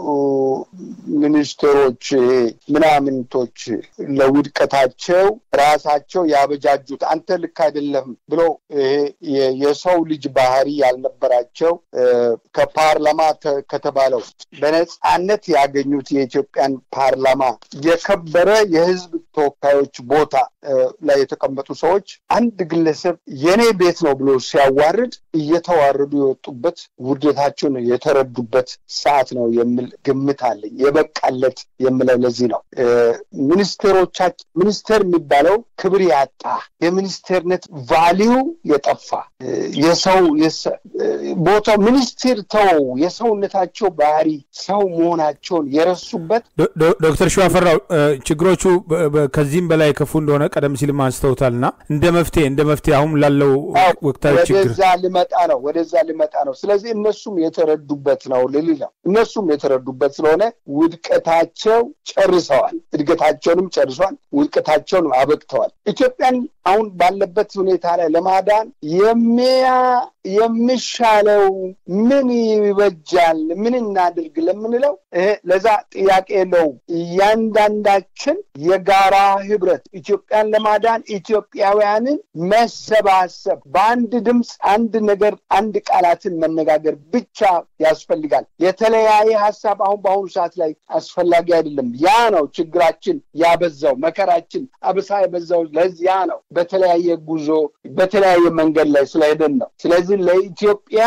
Speaker 2: ሚኒስትሮች ምናምንቶች ለውድቀታቸው ራሳቸው ያበጃጁት አንተ ልክ አይደለም ብሎ ይሄ የሰው ልጅ ባህሪ ያልነበራቸው ከፓርላማ ከተባለው በነጻነት ያገኙት የኢትዮጵያን ፓርላማ የከበረ የህዝብ ተወካዮች ቦታ ላይ የተቀመጡ ሰዎች አንድ ግለሰብ የኔ ቤት ነው ብሎ ሲያዋርድ እየተዋረዱ የወጡበት ውርደታቸውን የተረዱበት ሰዓት ነው የሚል ግምት አለኝ። የበቃለት የምለው ለዚህ ነው። ሚኒስትሮቻችን ሚኒስተር የሚባለው ክብር ያጣ የሚኒስተርነት ቫልዩ የጠፋ የሰው ቦታው ሚኒስትር ተው የሰውነታቸው ባህሪ ሰው መሆናቸውን የረሱበት
Speaker 3: ዶክተር ሸዋፈራው ችግሮቹ ከዚህም በላይ ከፉ እንደሆነ ቀደም ሲል ማንስተውታልና እንደ መፍትሄ እንደ መፍትሄ አሁን ላለው ወቅታዊ ችግር
Speaker 2: ወደዛ ሊመጣ ነው ወደዛ ሊመጣ ነው። ስለዚህ እነሱም የተረዱበት ነው ለሊላ እነሱም የተረዱበት ስለሆነ ውድቀታቸው ጨርሰዋል። እድገታቸውንም ጨርሰዋል። ውድቀታቸውንም አበቅተዋል። ኢትዮጵያን አሁን ባለበት ሁኔታ ላይ ለማዳን የሚያ የሚሻለው ምን ይበጃል ምን እናድርግ ለምንለው ለዛ ጥያቄ ነው። ያንዳንዳችን የጋራ ህብረት ኢትዮጵያን ለማዳን ኢትዮጵያውያንን መሰባሰብ በአንድ ድምጽ አንድ ነገር አንድ ቃላትን መነጋገር ብቻ ያስፈልጋል። የተለያየ ሐሳብ አሁን በአሁኑ ሰዓት ላይ አስፈላጊ አይደለም። ያ ነው ችግራችን ያበዛው መከራችን አብሳ ያበዛው ለዚያ ነው። በተለያየ ጉዞ በተለያየ መንገድ ላይ ስለሄደን ነው። ስለዚህ ለኢትዮጵያ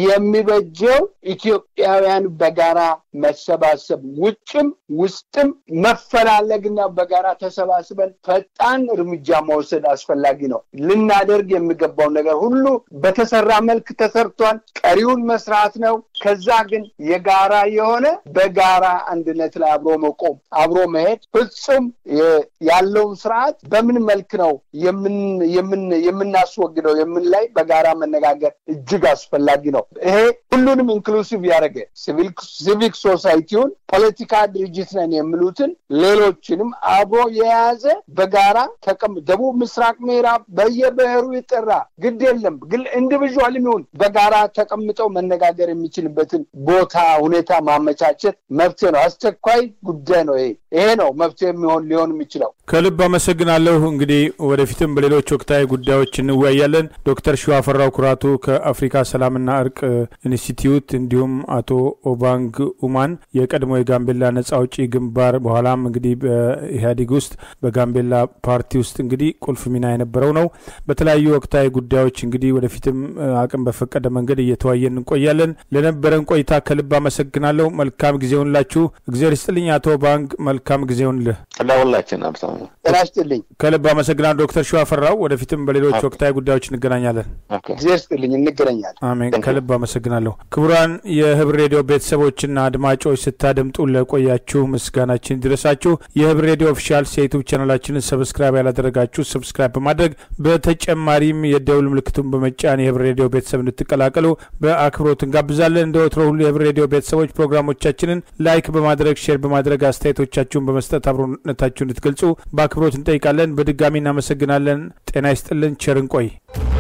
Speaker 2: የሚበጀው ኢትዮጵያውያን በጋራ መሰባሰብ ውጭም ውስጥም መፈላለግና በጋራ ተሰባስበን ፈጣን እርምጃ መውሰድ አስፈላጊ ነው። ልናደርግ የሚገባው ነገር ሁሉ በተሰራ መልክ ተሰርቷል። ቀሪውን መስራት ነው። ከዛ ግን የጋራ የሆነ በጋራ አንድነት ላይ አብሮ መቆም አብሮ መሄድ ፍጹም ያለውን ስርዓት በምን መልክ ነው የምን የምን የምናስወግደው የምን ላይ በጋራ መነጋገር እጅግ አስፈላጊ ነው። ይሄ ሁሉንም ኢንክሉሲቭ ያደረገ ሲቪል ሲቪክ ሶሳይቲውን ፖለቲካ ድርጅት ነን የሚሉትን ሌሎችንም አብሮ የያዘ በጋራ ተቀም ደቡብ ምስራቅ ምዕራብ በየብሔሩ ይጠራ ግድ የለም ግን ኢንዲቪጁዋል የሚሆን በጋራ ተቀምጠው መነጋገር የሚችልበትን ቦታ ሁኔታ ማመቻቸት መፍትሄ ነው። አስቸኳይ ጉዳይ ነው። ይሄ ይሄ ነው መፍትሄ የሚሆን ሊሆን የሚችለው።
Speaker 3: ከልብ አመሰግናለሁ። እንግዲህ ወደፊትም በሌሎች ወቅታዊ ጉዳዮች እንወያያለን። ዶክተር ሸዋፈራው ኩራቱ ከአፍሪካ ሰላምና እርቅ ኢንስቲትዩት እንዲሁም አቶ ኦባንግ ኡማን የቀድሞ የጋምቤላ ነጻ አውጪ ግንባር በኋላም እንግዲህ በኢህአዴግ ውስጥ በጋምቤላ ፓርቲ ውስጥ እንግዲህ ቁልፍ ሚና የነበረው ነው። በተለያዩ ወቅታዊ ጉዳዮች እንግዲህ ወደፊትም አቅም በፈቀደ መንገድ እየተወያየን እንቆያለን። ለነበረን ቆይታ ከልብ አመሰግናለሁ። መልካም ጊዜውንላችሁ። እግዚአብሔር ይስጥልኝ አቶ ኦባንግ። መልካም ጊዜውንልህ
Speaker 1: ለሁላችን አብታው
Speaker 2: ተናስተልኝ።
Speaker 3: ከልብ አመሰግናለሁ ዶክተር ሸዋፈራው። ወደፊትም በሌሎች ወቅታዊ ጉዳዮች እንገናኛለን።
Speaker 2: እግዚአብሔር ይስጥልኝ እንገናኛለን።
Speaker 3: አሜን። ከልብ አመሰግናለሁ። ክቡራን የህብር ሬዲዮ ቤተሰቦችና አድማጮች ስታደምጡ ለቆያችሁ ምስጋናችን ይድረሳችሁ። የህብር ሬዲዮ ኦፊሻል የዩቲዩብ ቻናላችንን ሰብስክራይብ ያላደረጋችሁ ሰብስክራይብ በማድረግ በተጨማሪም የደውል ምልክቱን በመጫን የህብር ሬዲዮ ቤተሰብ እንድትቀላቀሉ በአክብሮት እንጋብዛለን። እንደወትሮ ሁሉ የህብር ሬዲዮ ቤተሰቦች ፕሮግራሞቻችንን ላይክ በማድረግ ሼር በማድረግ አስተያየቶቻችሁን በመስጠት አብሮነታችሁን እንድትገልጹ በአክብሮት እንጠይቃለን። በድጋሚ እናመሰግናለን። ጤና ይስጥልን። ቸር እንቆይ።